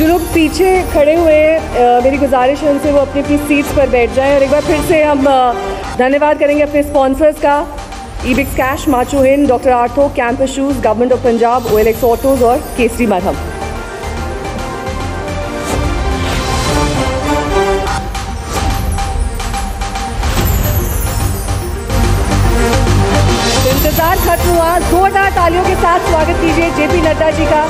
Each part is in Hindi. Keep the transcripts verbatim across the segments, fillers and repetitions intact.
जो लोग पीछे खड़े हुए हैं, मेरी गुजारिश है उनसे वो अपनी अपनी सीट्स पर बैठ जाएं। और एक बार फिर से हम धन्यवाद करेंगे अपने स्पॉन्सर्स का, Ebix cash, macho Hind, doctor ortho, campus shoes, government of Punjab, OLX autos और केसरी मरहम। इंतजार खत्म हुआ, जोरदार तालियों के साथ स्वागत कीजिए जेपी नड्डा जी का।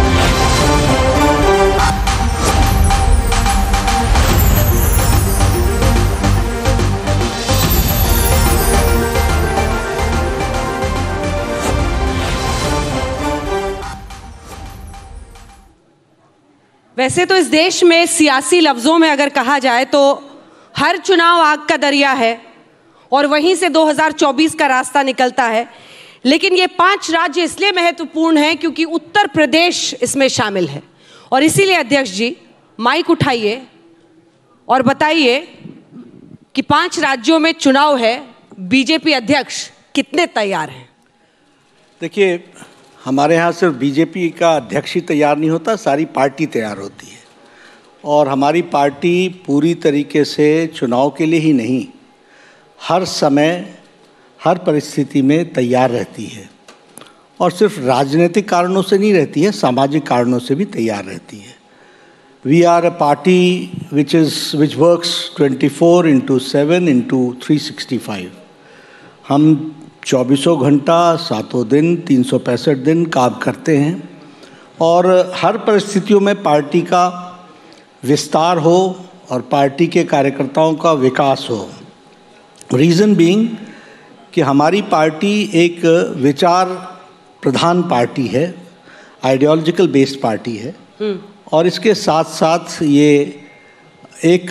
वैसे तो इस देश में सियासी लफ्जों में अगर कहा जाए तो हर चुनाव आग का दरिया है और वहीं से दो हज़ार चौबीस का रास्ता निकलता है। लेकिन ये पांच राज्य इसलिए महत्वपूर्ण हैं क्योंकि उत्तर प्रदेश इसमें शामिल है। और इसीलिए अध्यक्ष जी माइक उठाइए और बताइए कि पांच राज्यों में चुनाव है, बीजेपी अध्यक्ष कितने तैयार हैं? देखिए, हमारे यहाँ सिर्फ बीजेपी का अध्यक्ष ही तैयार नहीं होता, सारी पार्टी तैयार होती है। और हमारी पार्टी पूरी तरीके से चुनाव के लिए ही नहीं, हर समय हर परिस्थिति में तैयार रहती है। और सिर्फ राजनीतिक कारणों से नहीं रहती है, सामाजिक कारणों से भी तैयार रहती है। We are a party which is which works twenty four into seven into three sixty five. हम चौबीसों घंटा सातों दिन तीन सौ पैंसठ दिन काम करते हैं और हर परिस्थितियों में पार्टी का विस्तार हो और पार्टी के कार्यकर्ताओं का विकास हो। रीज़न बीइंग कि हमारी पार्टी एक विचार प्रधान पार्टी है, आइडियोलॉजिकल बेस्ड पार्टी है और इसके साथ साथ ये एक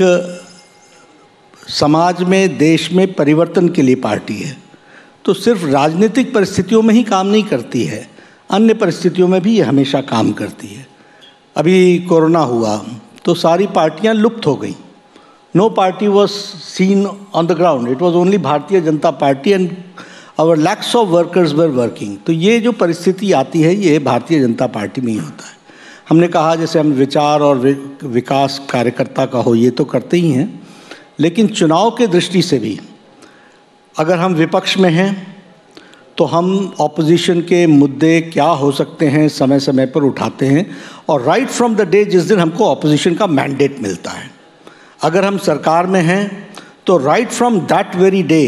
समाज में, देश में परिवर्तन के लिए पार्टी है। तो सिर्फ राजनीतिक परिस्थितियों में ही काम नहीं करती है, अन्य परिस्थितियों में भी ये हमेशा काम करती है। अभी कोरोना हुआ तो सारी पार्टियां लुप्त हो गई। No party was seen on the ground, it was only Bharatiya Janata party and our lakhs of workers were working. तो ये जो परिस्थिति आती है ये भारतीय जनता पार्टी में ही होता है। हमने कहा जैसे हम विचार और विकास कार्यकर्ता का हो, ये तो करते ही हैं, लेकिन चुनाव के दृष्टि से भी अगर हम विपक्ष में हैं तो हम ऑपोजिशन के मुद्दे क्या हो सकते हैं समय समय पर उठाते हैं। और राइट फ्रॉम द डे जिस दिन हमको ऑपोजिशन का मैंडेट मिलता है, अगर हम सरकार में हैं तो right from that very day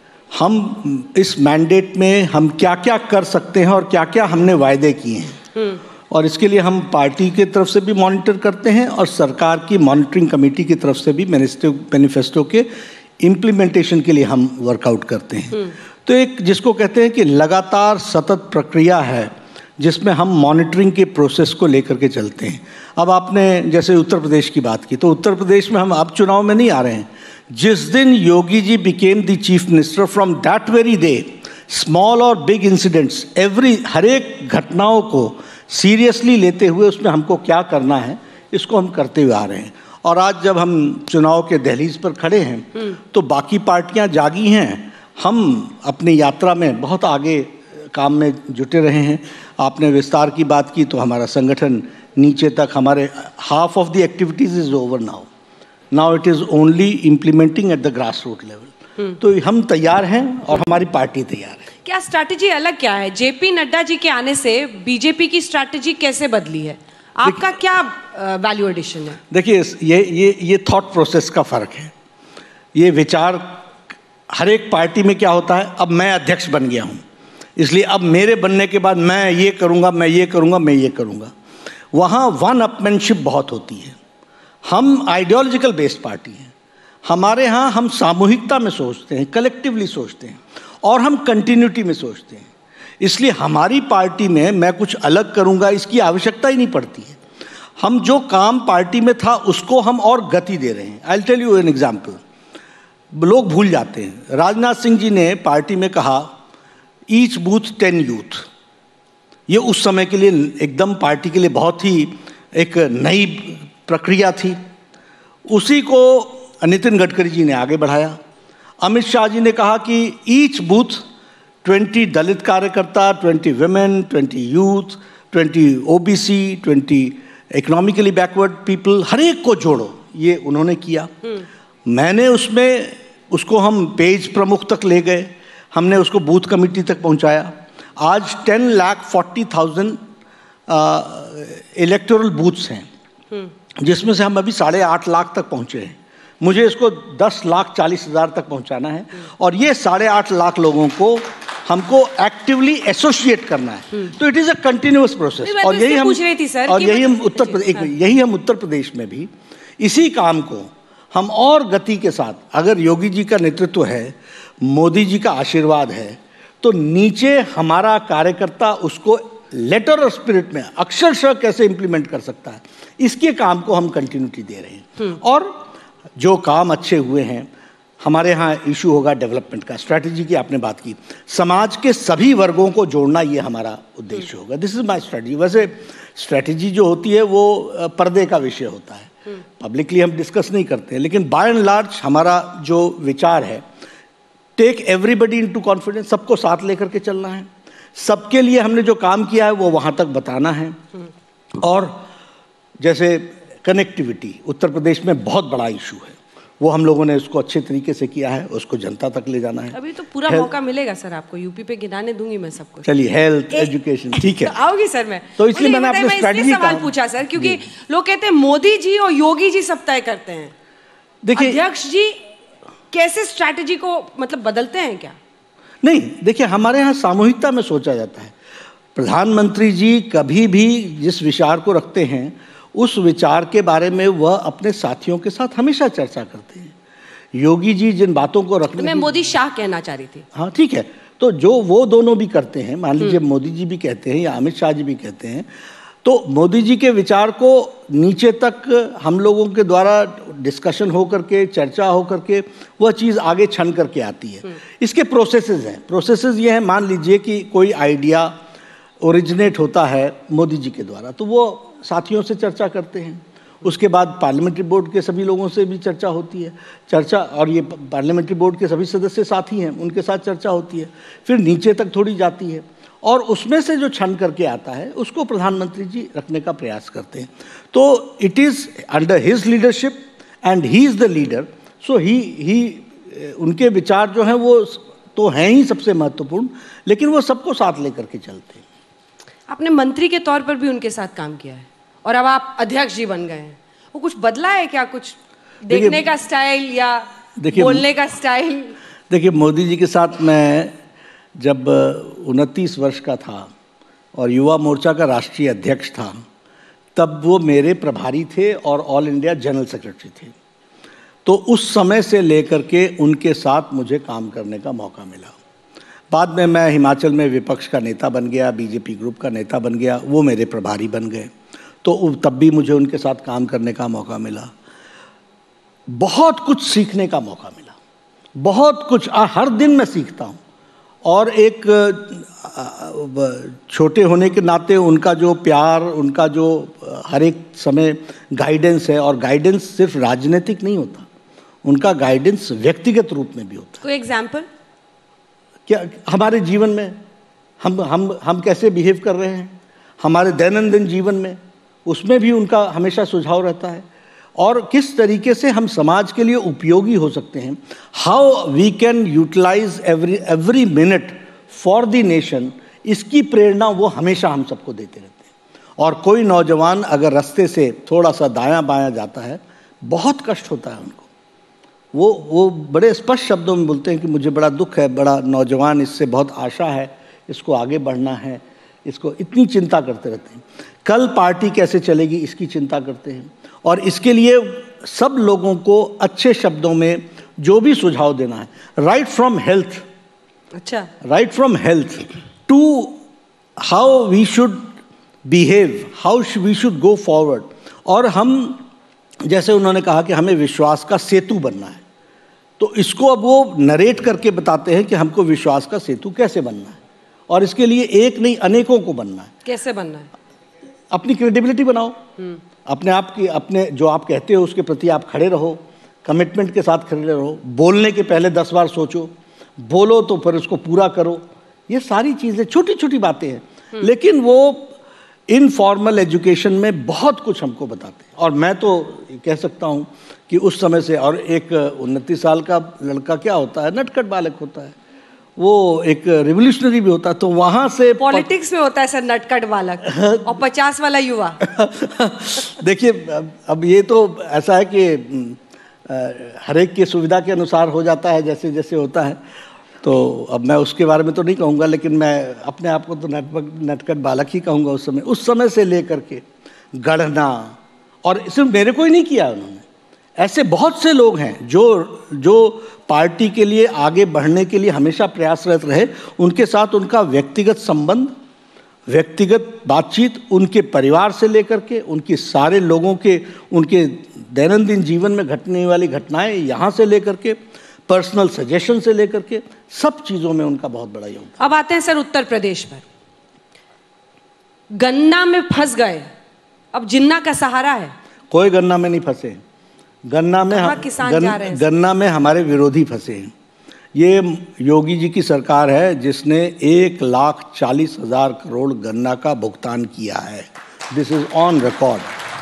हम इस मैंडेट में हम क्या क्या कर सकते हैं और क्या क्या हमने वायदे किए हैं, और इसके लिए हम पार्टी की तरफ से भी मॉनिटर करते हैं और सरकार की मॉनिटरिंग कमेटी की तरफ से भी मैनिफेस्टो के इम्प्लीमेंटेशन के लिए हम वर्कआउट करते हैं। तो एक जिसको कहते हैं कि लगातार सतत प्रक्रिया है जिसमें हम मॉनिटरिंग के प्रोसेस को लेकर के चलते हैं। अब आपने जैसे उत्तर प्रदेश की बात की, तो उत्तर प्रदेश में हम अब चुनाव में नहीं आ रहे हैं। जिस दिन Yogi ji became the chief minister, from that very day small और बिग इंसिडेंट्स, एवरी हर एक घटनाओं को सीरियसली लेते हुए उसमें हमको क्या करना है इसको हम करते हुए आ रहे हैं। और आज जब हम चुनाव के दहलीज पर खड़े हैं तो बाकी पार्टियां जागी हैं, हम अपनी यात्रा में बहुत आगे काम में जुटे रहे हैं। आपने विस्तार की बात की तो हमारा संगठन नीचे तक, हमारे half of the activities is over now now it is only implementing at the grass root level. तो हम तैयार हैं और हमारी पार्टी तैयार है। क्या स्ट्रैटेजी अलग क्या है? जेपी नड्डा जी के आने से बीजेपी की स्ट्रैटेजी कैसे बदली है? आपका क्या वैल्यू एडिशन है? देखिए, ये ये ये थॉट प्रोसेस का फ़र्क है। ये विचार हर एक पार्टी में क्या होता है, अब मैं अध्यक्ष बन गया हूँ इसलिए अब मेरे बनने के बाद मैं ये करूँगा, मैं ये करूँगा, मैं ये करूँगा। वहाँ वन अपमैनशिप बहुत होती है। हम आइडियोलॉजिकल बेस्ड पार्टी हैं। हमारे यहाँ हम सामूहिकता में सोचते हैं, कलेक्टिवली सोचते हैं और हम कंटिन्यूटी में सोचते हैं। इसलिए हमारी पार्टी में मैं कुछ अलग करूँगा इसकी आवश्यकता ही नहीं पड़ती है। हम जो काम पार्टी में था उसको हम और गति दे रहे हैं। I will tell you an example. लोग भूल जाते हैं, राजनाथ सिंह जी ने पार्टी में कहा ईच बूथ टेन यूथ। ये उस समय के लिए एकदम पार्टी के लिए बहुत ही एक नई प्रक्रिया थी। उसी को नितिन गडकरी जी ने आगे बढ़ाया। अमित शाह जी ने कहा कि ईच बूथ ट्वेंटी दलित कार्यकर्ता, twenty women, twenty youth, twenty OBC, twenty economically backward people, हर एक को जोड़ो, ये उन्होंने किया। मैंने उसमें उसको हम पेज प्रमुख तक ले गए, हमने उसको बूथ कमेटी तक पहुंचाया। आज ten lakh forty thousand electoral booths हैं, जिसमें से हम अभी साढ़े आठ लाख तक पहुंचे हैं। मुझे इसको दस लाख चालीस हज़ार तक पहुंचाना है, और ये साढ़े आठ लाख लोगों को हमको एक्टिवली एसोसिएट करना है। तो it is a continuous process, और यही हम और यही हम उत्तर प्रदेश यही हम उत्तर प्रदेश में भी इसी काम को हम और गति के साथ, अगर योगी जी का नेतृत्व है, मोदी जी का आशीर्वाद है, तो नीचे हमारा कार्यकर्ता उसको लेटर और स्पिरिट में अक्षरशः कैसे इंप्लीमेंट कर सकता है, इसके काम को हम कंटिन्यूटी दे रहे हैं। और जो काम अच्छे हुए हैं, हमारे यहाँ इशू होगा डेवलपमेंट का, स्ट्रैटेजी की आपने बात की, समाज के सभी वर्गों को जोड़ना, ये हमारा उद्देश्य होगा। This is my strategy. वैसे स्ट्रैटेजी जो होती है वो पर्दे का विषय होता है, पब्लिकली हम डिस्कस नहीं करते हैं, लेकिन बाय एंड लार्ज हमारा जो विचार है, टेक एवरीबडी इनटू कॉन्फिडेंस, सबको साथ लेकर के चलना है, सबके लिए हमने जो काम किया है वो वहाँ तक बताना है। और जैसे कनेक्टिविटी उत्तर प्रदेश में बहुत बड़ा इशू है, वो हम लोगों ने उसको अच्छे तरीके से किया है, उसको जनता तक ले जाना है। अभी तो पूरा मौका मिलेगा सर आपको, यूपी पे गिनाने दूंगी मैं सबको। चलिए, हेल्थ, एजुकेशन, ठीक है, आओगी सर मैं। तो इसलिए मैंने अपने स्ट्रैटेजी सवाल पूछा सर, क्योंकि लोग कहते हैं मोदी जी और योगी जी सब तय करते हैं, देखिए अध्यक्ष जी कैसे स्ट्रैटेजी को मतलब बदलते हैं क्या? नहीं, देखिए हमारे यहाँ सामूहिकता में सोचा जाता है। प्रधानमंत्री जी कभी भी जिस विचार को रखते हैं, उस विचार के बारे में वह अपने साथियों के साथ हमेशा चर्चा करते हैं। योगी जी जिन बातों को रखने, तो मैं मोदी शाह कहना चाह रही थी। हाँ ठीक है, तो जो वो दोनों भी करते हैं, मान लीजिए मोदी जी भी कहते हैं या अमित शाह जी भी कहते हैं, तो मोदी जी के विचार को नीचे तक हम लोगों के द्वारा डिस्कशन हो करके, चर्चा हो करके वह चीज़ आगे छन करके आती है। इसके प्रोसेसेस हैं। प्रोसेसेस ये हैं, मान लीजिए कि कोई आइडिया ओरिजिनेट होता है मोदी जी के द्वारा, तो वो साथियों से चर्चा करते हैं, उसके बाद पार्लियामेंट्री बोर्ड के सभी लोगों से भी चर्चा होती है, चर्चा, और ये पार्लियामेंट्री बोर्ड के सभी सदस्य साथी हैं, उनके साथ चर्चा होती है, फिर नीचे तक थोड़ी जाती है, और उसमें से जो छन करके आता है उसको प्रधानमंत्री जी रखने का प्रयास करते हैं। तो it is under his leadership and he is the leader, so he he उनके विचार जो हैं वो तो हैं ही सबसे महत्वपूर्ण, लेकिन वो सबको साथ लेकर के चलते हैं। आपने मंत्री के तौर पर भी उनके साथ काम किया है, और अब आप अध्यक्ष जी बन गए हैं, वो कुछ बदला है क्या, कुछ देखने का स्टाइल या बोलने का स्टाइल? देखिए, मोदी जी के साथ मैं जब उनतीस वर्ष का था और युवा मोर्चा का राष्ट्रीय अध्यक्ष था, तब वो मेरे प्रभारी थे और ऑल इंडिया जनरल सेक्रेटरी थे। तो उस समय से लेकर के उनके साथ मुझे काम करने का मौका मिला। बाद में मैं हिमाचल में विपक्ष का नेता बन गया, बीजेपी ग्रुप का नेता बन गया, वो मेरे प्रभारी बन गए, तो तब भी मुझे उनके साथ काम करने का मौका मिला। बहुत कुछ सीखने का मौका मिला, बहुत कुछ, हर दिन मैं सीखता हूँ। और एक छोटे होने के नाते उनका जो प्यार, उनका जो हर एक समय गाइडेंस है, और गाइडेंस सिर्फ राजनीतिक नहीं होता, उनका गाइडेंस व्यक्तिगत रूप में भी होता है। कोई एग्जाम्पल? क्या हमारे जीवन में हम हम हम कैसे बिहेव कर रहे हैं, हमारे दैनंदिन जीवन में, उसमें भी उनका हमेशा सुझाव रहता है, और किस तरीके से हम समाज के लिए उपयोगी हो सकते हैं, how we can utilise every every minute for the nation, इसकी प्रेरणा वो हमेशा हम सबको देते रहते हैं। और कोई नौजवान अगर रास्ते से थोड़ा सा दायां बायां जाता है, बहुत कष्ट होता है उनको, वो वो बड़े स्पष्ट शब्दों में बोलते हैं कि मुझे बड़ा दुख है, बड़ा नौजवान, इससे बहुत आशा है, इसको आगे बढ़ना है, इसको इतनी चिंता करते रहते हैं। कल पार्टी कैसे चलेगी इसकी चिंता करते हैं, और इसके लिए सब लोगों को अच्छे शब्दों में जो भी सुझाव देना है, राइट फ्रॉम हेल्थ, अच्छा right from health to how we should behave, how we should go forward. और हम, जैसे उन्होंने कहा कि हमें विश्वास का सेतु बनना है, तो इसको अब वो नरेट करके बताते हैं कि हमको विश्वास का सेतु कैसे बनना है, और इसके लिए एक नहीं अनेकों को बनना है। कैसे बनना है? अपनी क्रेडिबिलिटी बनाओ, अपने आप की, अपने जो आप कहते हो उसके प्रति आप खड़े रहो, कमिटमेंट के साथ खड़े रहो, बोलने के पहले दस बार सोचो, बोलो तो फिर उसको पूरा करो। ये सारी चीज़ें छोटी छोटी बातें हैं, लेकिन वो इनफॉर्मल एजुकेशन में बहुत कुछ हमको बताते हैं। और मैं तो कह सकता हूँ कि उस समय से, और एक उनतीस साल का लड़का क्या होता है, नटखट बालक होता है, वो एक रिवोल्यूशनरी भी होता है। तो वहाँ से पॉलिटिक्स में होता है सर नटखट बालक और पचास वाला युवा। देखिए, अब ये तो ऐसा है कि हर एक की सुविधा के अनुसार हो जाता है जैसे जैसे होता है। तो अब मैं उसके बारे में तो नहीं कहूँगा, लेकिन मैं अपने आप को तो नटखट नटखट बालक ही कहूँगा। उस समय उस समय से लेकर के गढ़ना, और सिर्फ मेरे को ही नहीं किया उन्होंने, ऐसे बहुत से लोग हैं जो जो पार्टी के लिए आगे बढ़ने के लिए हमेशा प्रयासरत रहे। उनके साथ उनका व्यक्तिगत संबंध, व्यक्तिगत बातचीत, उनके परिवार से लेकर के उनके सारे लोगों के, उनके दैनंदिन जीवन में घटने वाली घटनाएं, यहाँ से लेकर के पर्सनल सजेशन से लेकर के सब चीज़ों में उनका बहुत बड़ा योगदान। अब आते हैं सर उत्तर प्रदेश पर। गन्ना में फंस गए, अब जिन्ना का सहारा है। कोई गन्ना में नहीं फंसे। गन्ना में हम, किसान गन, जा रहे हैं गन्ना में हमारे विरोधी फंसे हैं। ये योगी जी की सरकार है जिसने एक लाख चालीस हजार करोड़ गन्ना का भुगतान किया है। This is on record.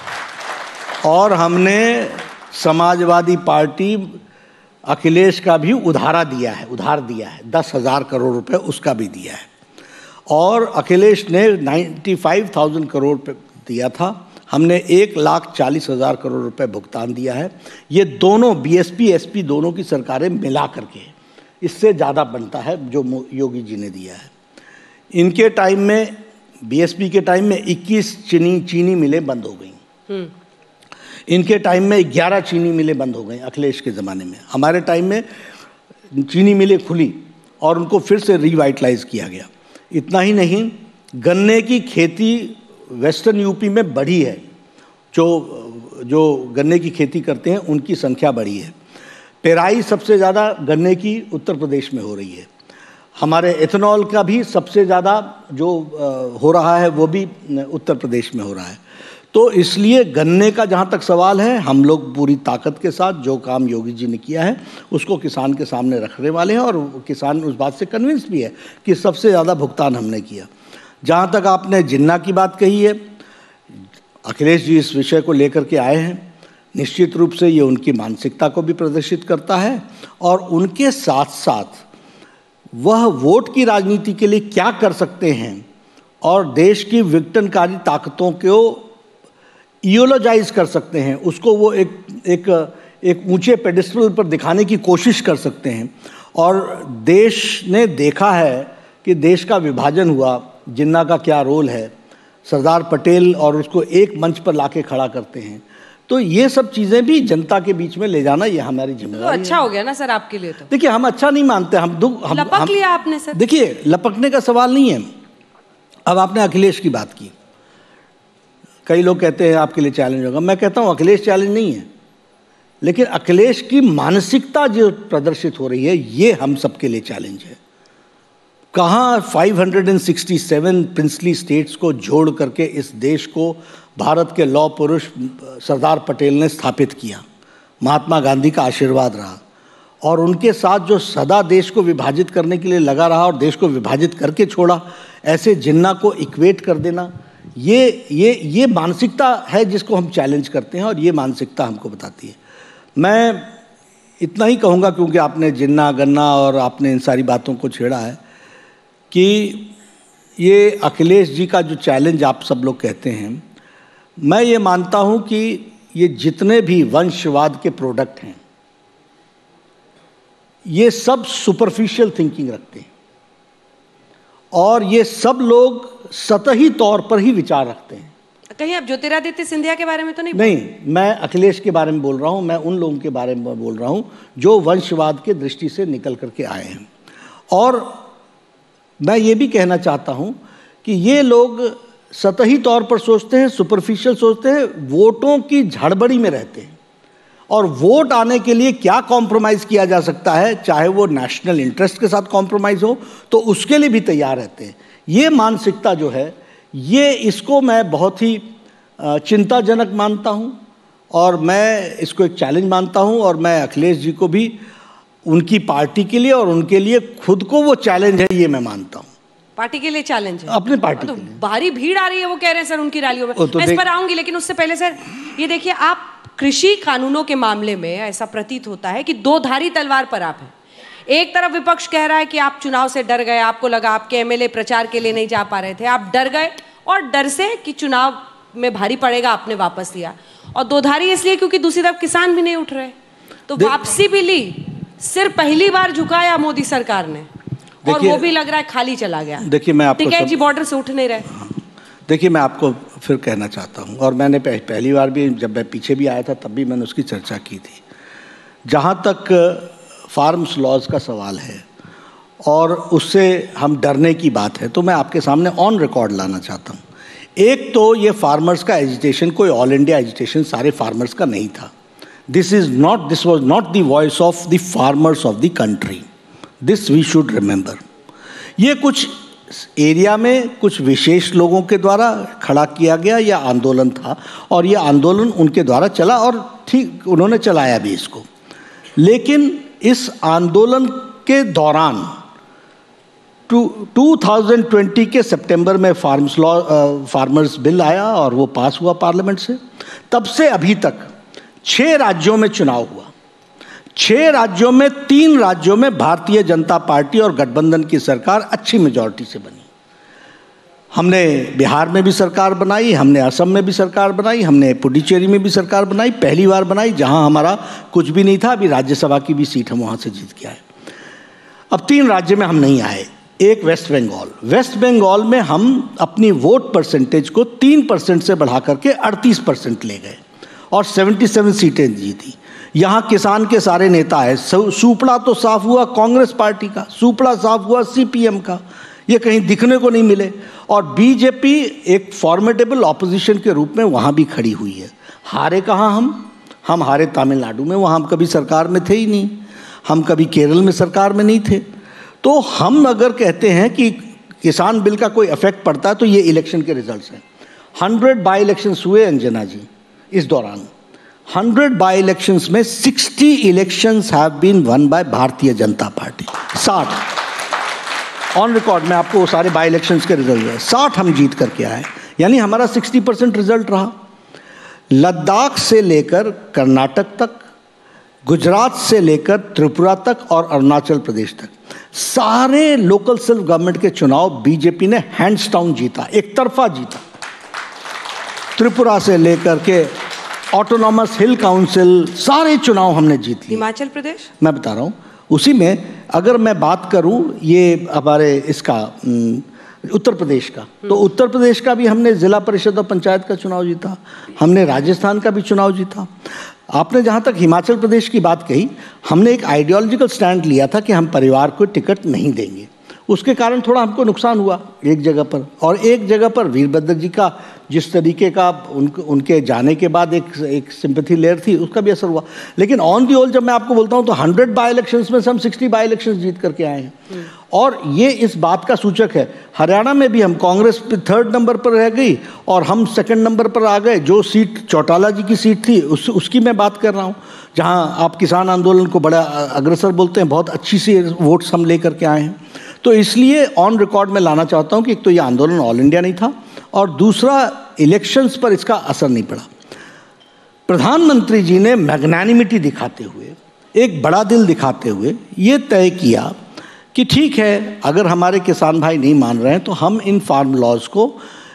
और हमने समाजवादी पार्टी अखिलेश का भी उधारा दिया है, उधार दिया है, दस हजार करोड़ रुपए उसका भी दिया है। और अखिलेश ने नाइन्टी फाइव थाउजेंड करोड़ पे दिया था, हमने एक लाख चालीस हजार करोड़ रुपए भुगतान दिया है। ये दोनों बीएसपी एसपी दोनों की सरकारें मिला करके, इससे ज़्यादा बनता है जो योगी जी ने दिया है। इनके टाइम में, बीएसपी के टाइम में इक्कीस चीनी चीनी मिलें बंद हो गई। इनके टाइम में ग्यारह चीनी मिलें बंद हो गई अखिलेश के ज़माने में। हमारे टाइम में चीनी मिलें खुली और उनको फिर से रिवाइटलाइज किया गया। इतना ही नहीं, गन्ने की खेती वेस्टर्न यूपी में बढ़ी है। जो जो गन्ने की खेती करते हैं उनकी संख्या बढ़ी है। पेराई सबसे ज़्यादा गन्ने की उत्तर प्रदेश में हो रही है। हमारे एथेनॉल का भी सबसे ज़्यादा जो हो रहा है वो भी उत्तर प्रदेश में हो रहा है। तो इसलिए गन्ने का जहाँ तक सवाल है, हम लोग पूरी ताकत के साथ जो काम योगी जी ने किया है उसको किसान के सामने रखने वाले हैं। और किसान उस बात से कन्विंस भी है कि सबसे ज़्यादा भुगतान हमने किया। जहाँ तक आपने जिन्ना की बात कही है, अखिलेश जी इस विषय को लेकर के आए हैं। निश्चित रूप से ये उनकी मानसिकता को भी प्रदर्शित करता है, और उनके साथ साथ वह वोट की राजनीति के लिए क्या कर सकते हैं और देश की विघटनकारी ताकतों को इयोलॉजाइज कर सकते हैं, उसको वो एक एक एक ऊंचे पेडिस्टल पर दिखाने की कोशिश कर सकते हैं। और देश ने देखा है कि देश का विभाजन हुआ, जिन्ना का क्या रोल है, सरदार पटेल, और उसको एक मंच पर लाके खड़ा करते हैं। तो ये सब चीज़ें भी जनता के बीच में ले जाना, ये हमारी जिम्मेदारी है। तो अच्छा हो गया ना सर आपके लिए। तो देखिए, हम अच्छा नहीं मानते, हम दुख हम, लपक हम, लिया आपने सर। देखिए, लपकने का सवाल नहीं है। अब आपने अखिलेश की बात की, कई लोग कहते हैं आपके लिए चैलेंज होगा। मैं कहता हूँ अखिलेश चैलेंज नहीं है, लेकिन अखिलेश की मानसिकता जो प्रदर्शित हो रही है ये हम सबके लिए चैलेंज है। कहाँ पाँच सौ सरसठ प्रिंसली स्टेट्स को जोड़ करके इस देश को भारत के लौह पुरुष सरदार पटेल ने स्थापित किया, महात्मा गांधी का आशीर्वाद रहा, और उनके साथ जो सदा देश को विभाजित करने के लिए लगा रहा और देश को विभाजित करके छोड़ा, ऐसे जिन्ना को इक्वेट कर देना, ये ये ये मानसिकता है जिसको हम चैलेंज करते हैं, और ये मानसिकता हमको बताती है। मैं इतना ही कहूँगा, क्योंकि आपने जिन्ना गन्ना और आपने इन सारी बातों को छेड़ा है, कि ये अखिलेश जी का जो चैलेंज आप सब लोग कहते हैं, मैं ये मानता हूँ कि ये जितने भी वंशवाद के प्रोडक्ट हैं ये सब सुपरफिशियल थिंकिंग रखते हैं, और ये सब लोग सतही तौर पर ही विचार रखते हैं। कहीं आप ज्योतिरादित्य सिंधिया के बारे में तो नहीं नहीं, मैं अखिलेश के बारे में बोल रहा हूँ। मैं उन लोगों के बारे में बोल रहा हूँ जो वंशवाद के दृष्टि से निकल करके आए हैं। और मैं ये भी कहना चाहता हूँ कि ये लोग सतही तौर पर सोचते हैं, सुपरफिशियल सोचते हैं, वोटों की झड़बड़ी में रहते हैं, और वोट आने के लिए क्या कॉम्प्रोमाइज़ किया जा सकता है, चाहे वो नेशनल इंटरेस्ट के साथ कॉम्प्रोमाइज़ हो, तो उसके लिए भी तैयार रहते हैं। ये मानसिकता जो है, ये इसको मैं बहुत ही चिंताजनक मानता हूँ, और मैं इसको एक चैलेंज मानता हूँ। और मैं अखिलेश जी को भी उनकी पार्टी के लिए और उनके लिए खुद को वो चैलेंज है, ये मैं मानता हूँ। पार्टी के लिए चैलेंज है, अपने पार्टी तो के लिए। भारी भीड़ आ रही है वो कह रहे हैं सर उनकी रैलियों में। तो मैं इस पर आऊंगी, लेकिन उससे पहले सर ये देखिए, आप कृषि कानूनों के मामले में ऐसा प्रतीत होता है कि दो धारी तलवार पर आप हैं। एक तरफ विपक्ष कह रहा है कि आप चुनाव से डर गए, आपको लगा आपके एमएलए प्रचार के लिए नहीं जा पा रहे थे, आप डर गए, और डर से कि चुनाव में भारी पड़ेगा आपने वापस लिया। और दो धारी इसलिए क्योंकि दूसरी तरफ किसान भी नहीं उठ रहे, तो वापसी भी ली। सिर पहली बार झुकाया मोदी सरकार ने, और वो भी लग रहा है खाली चला गया। देखिए, मैं आपको टिकैत जी बॉर्डर से उठ नहीं रहे। देखिए, मैं आपको फिर कहना चाहता हूँ, और मैंने पहली बार भी, जब मैं पीछे भी आया था तब भी मैंने उसकी चर्चा की थी। जहाँ तक फार्म्स लॉज का सवाल है और उससे हम डरने की बात है, तो मैं आपके सामने ऑन रिकॉर्ड लाना चाहता हूँ। एक तो ये फार्मर्स का एजिटेशन कोई ऑल इंडिया एजिटेशन सारे फार्मर्स का नहीं था। This is not this was not the voice of the farmers of the country. This we should remember. ये कुछ एरिया में कुछ विशेष लोगों के द्वारा खड़ा किया गया यह आंदोलन था, और ये आंदोलन उनके द्वारा चला, और ठीक उन्होंने चलाया भी इसको। लेकिन इस आंदोलन के दौरान टू थाउजेंड ट्वेंटी के सितंबर में फार्म्स लॉ फार्मर्स बिल आया और वो पास हुआ पार्लियामेंट से। तब से अभी तक छः राज्यों में चुनाव हुआ। छह राज्यों में तीन राज्यों में भारतीय जनता पार्टी और गठबंधन की सरकार अच्छी मेजॉरिटी से बनी। हमने बिहार में भी सरकार बनाई, हमने असम में भी सरकार बनाई, हमने पुडुचेरी में भी सरकार बनाई, पहली बार बनाई जहां हमारा कुछ भी नहीं था। अभी राज्यसभा की भी सीट हम वहां से जीत के आए। अब तीन राज्य में हम नहीं आए। एक वेस्ट बंगाल वेस्ट बंगाल में हम अपनी वोट परसेंटेज को तीन परसेंट से बढ़ा करके अड़तीस परसेंट ले गए और सतहत्तर सीटें जीती। यहाँ किसान के सारे नेता है। सुपड़ा तो साफ हुआ कांग्रेस पार्टी का, सुपड़ा साफ हुआ सीपीएम का, ये कहीं दिखने को नहीं मिले। और बीजेपी एक फॉर्मेडेबल ऑपोजिशन के रूप में वहाँ भी खड़ी हुई है। हारे कहाँ हम हम हारे तमिलनाडु में, वहाँ हम कभी सरकार में थे ही नहीं। हम कभी केरल में सरकार में नहीं थे। तो हम अगर कहते हैं कि किसान बिल का कोई इफेक्ट पड़ता है तो ये इलेक्शन के रिजल्ट्स हैं। हंड्रेड बाई इलेक्शंस हुए अंजना जी इस दौरान। हंड्रेड बाई इलेक्शंस में sixty elections have been won by Bharatiya Janata party. साठ ऑन रिकॉर्ड में आपको वो सारे बाई इलेक्शंस के रिजल्ट है। साठ हम जीत करके आए, यानी हमारा सिक्सटी परसेंट रिजल्ट रहा। लद्दाख से लेकर कर्नाटक तक, गुजरात से लेकर त्रिपुरा तक और अरुणाचल प्रदेश तक सारे लोकल सेल्फ गवर्नमेंट के चुनाव बीजेपी ने हैंड्स डाउन जीता, एक तरफा जीता। त्रिपुरा से लेकर के ऑटोनॉमस हिल काउंसिल सारे चुनाव हमने जीत लिए। हिमाचल प्रदेश मैं बता रहा हूँ उसी में अगर मैं बात करूँ ये हमारे इसका उत्तर प्रदेश का, तो उत्तर प्रदेश का भी हमने जिला परिषद और पंचायत का चुनाव जीता। हमने राजस्थान का भी चुनाव जीता। आपने जहाँ तक हिमाचल प्रदेश की बात कही, हमने एक आइडियोलॉजिकल स्टैंड लिया था कि हम परिवार को टिकट नहीं देंगे। उसके कारण थोड़ा हमको नुकसान हुआ एक जगह पर, और एक जगह पर वीरभद्र जी का जिस तरीके का उन, उनके जाने के बाद एक एक सिंपैथी लेयर थी, उसका भी असर हुआ। लेकिन ऑन दी होल जब मैं आपको बोलता हूँ तो हंड्रेड बाई इलेक्शंस में से हम सिक्सटी बाई इलेक्शंस जीत करके आए हैं। और ये इस बात का सूचक है। हरियाणा में भी हम कांग्रेस थर्ड नंबर पर रह गई और हम सेकंड नंबर पर आ गए। जो सीट चौटाला जी की सीट थी उस उसकी मैं बात कर रहा हूँ, जहाँ आप किसान आंदोलन को बड़ा अग्रसर बोलते हैं, बहुत अच्छी सी वोट्स हम ले करके आए हैं। तो इसलिए ऑन रिकॉर्ड में लाना चाहता हूँ कि एक तो ये आंदोलन ऑल इंडिया नहीं था, और दूसरा इलेक्शंस पर इसका असर नहीं पड़ा। प्रधानमंत्री जी ने मैग्नानिमिटी दिखाते हुए, एक बड़ा दिल दिखाते हुए ये तय किया कि ठीक है, अगर हमारे किसान भाई नहीं मान रहे हैं तो हम इन फार्म लॉज को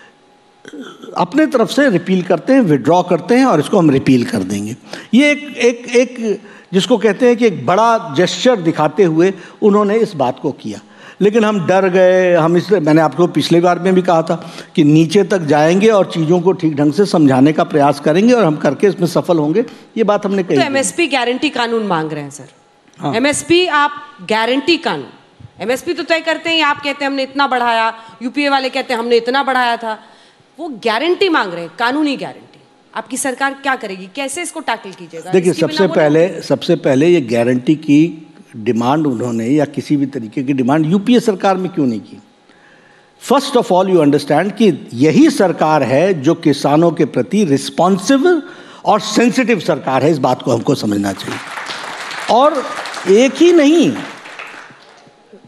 अपने तरफ से रिपील करते हैं, विड्रॉ करते हैं, और इसको हम रिपील कर देंगे। ये एक एक एक जिसको कहते हैं कि एक बड़ा जेस्चर दिखाते हुए उन्होंने इस बात को किया। लेकिन हम डर गए। हम इसलिए, मैंने आपको पिछले बार में भी कहा था कि नीचे तक जाएंगे और चीज़ों को ठीक ढंग से समझाने का प्रयास करेंगे, और हम करके इसमें सफल होंगे। ये बात हमने कही। तो एमएसपी गारंटी कानून मांग रहे हैं सर। हाँ। एमएसपी आप गारंटी कानून, एमएसपी तो तय करते हैं, आप कहते हैं हमने इतना बढ़ाया, यूपीए वाले कहते हैं हमने इतना बढ़ाया था। वो गारंटी मांग रहे हैं, कानूनी गारंटी। आपकी सरकार क्या करेगी, कैसे इसको टैकल कीजिएगा? देखिए, सबसे पहले सबसे पहले ये गारंटी की डिमांड उन्होंने, या किसी भी तरीके की डिमांड यूपीए सरकार में क्यों नहीं की? First of all you understand कि यही सरकार है जो किसानों के प्रति रिस्पॉन्सिबल और सेंसिटिव सरकार है। इस बात को हमको समझना चाहिए। और एक ही नहीं,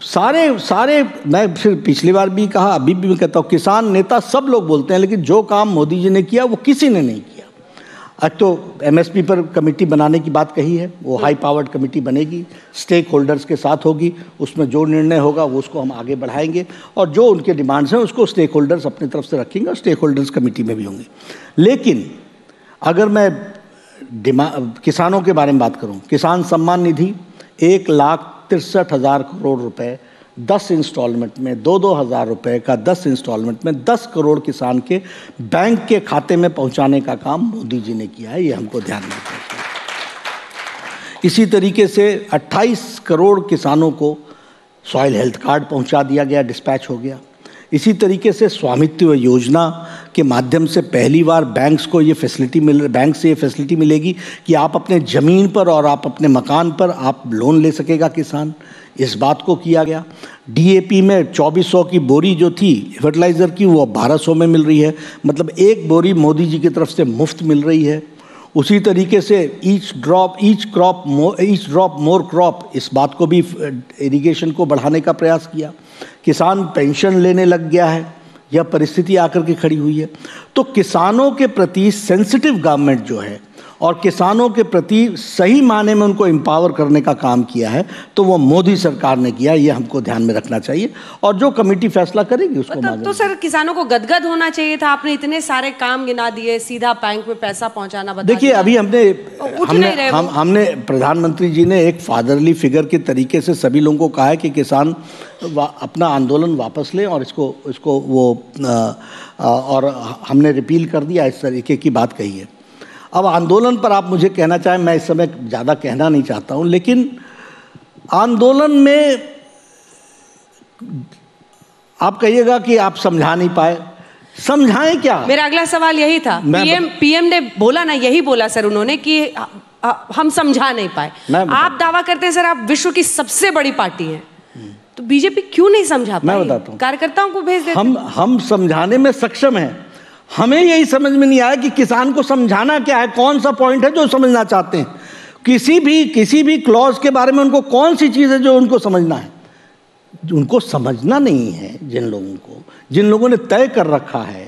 सारे सारे मैं फिर पिछली बार भी कहा, अभी भी मैं कहता हूँ, किसान नेता सब लोग बोलते हैं, लेकिन जो काम मोदी जी ने किया वो किसी ने नहीं किया। आज तो एमएसपी पर कमेटी बनाने की बात कही है, वो हाई पावर्ड कमेटी बनेगी, स्टेक होल्डर्स के साथ होगी, उसमें जो निर्णय होगा वो उसको हम आगे बढ़ाएंगे, और जो उनके डिमांड्स हैं उसको स्टेक होल्डर्स अपनी तरफ से रखेंगे और स्टेक होल्डर्स कमेटी में भी होंगे। लेकिन अगर मैं डिमांड किसानों के बारे में बात करूं, किसान सम्मान निधि एक लाख तिरसठ हज़ार करोड़ रुपए दस इंस्टॉलमेंट में, दो दो हज़ार रुपये का दस इंस्टॉलमेंट में दस करोड़ किसान के बैंक के खाते में पहुंचाने का काम मोदी जी ने किया है, ये हमको ध्यान में रखना चाहिए। इसी तरीके से अट्ठाईस करोड़ किसानों को सॉइल हेल्थ कार्ड पहुंचा दिया गया, डिस्पैच हो गया। इसी तरीके से स्वामित्व योजना के माध्यम से पहली बार बैंक्स को ये फैसिलिटी मिल बैंक से ये फैसिलिटी मिलेगी कि आप अपने ज़मीन पर और आप अपने मकान पर आप लोन ले सकेगा किसान, इस बात को किया गया। डीएपी में चौबीस सौ की बोरी जो थी फर्टिलाइज़र की, वो बारह सौ में मिल रही है, मतलब एक बोरी मोदी जी की तरफ से मुफ्त मिल रही है। उसी तरीके से each drop each crop each drop more crop, इस बात को भी इरिगेशन को बढ़ाने का प्रयास किया। किसान पेंशन लेने लग गया है, यह परिस्थिति आकर के खड़ी हुई है। तो किसानों के प्रति सेंसिटिव गवर्नमेंट जो है और किसानों के प्रति सही माने में उनको एम्पावर करने का काम किया है, तो वो मोदी सरकार ने किया, ये हमको ध्यान में रखना चाहिए। और जो कमेटी फैसला करेगी उसको मतलब तो सर किसानों को गदगद होना चाहिए था, आपने इतने सारे काम गिना दिए, सीधा बैंक में पैसा पहुंचाना बता। देखिए अभी हमने हमने हम हमने प्रधानमंत्री जी ने एक फादरली फिगर के तरीके से सभी लोगों को कहा है कि किसान अपना आंदोलन वापस लें और इसको इसको वो आ, और हमने रिपील कर दिया, इस तरीके की बात कही है। अब आंदोलन पर आप मुझे कहना चाहें, मैं इस समय ज़्यादा कहना नहीं चाहता हूं, लेकिन आंदोलन में आप कहिएगा कि आप समझा नहीं पाए, समझाएं क्या? मेरा अगला सवाल यही था। पीएम पीएम ने बोला ना, यही बोला सर उन्होंने कि आ, आ, हम समझा नहीं पाए। आप दावा करते हैं सर आप विश्व की सबसे बड़ी पार्टी हैं, तो बीजेपी क्यों नहीं समझा पाई? मैं बताता हूं, कार्यकर्ताओं को भेज देते। हम हम समझाने में सक्षम हैं, हमें यही समझ में नहीं आया कि किसान को समझाना क्या है, कौन सा पॉइंट है जो समझना चाहते हैं। किसी भी किसी भी क्लॉज के बारे में उनको कौन सी चीज़ है जो उनको समझना है, उनको समझना नहीं है। जिन लोगों को जिन लोगों ने तय कर रखा है,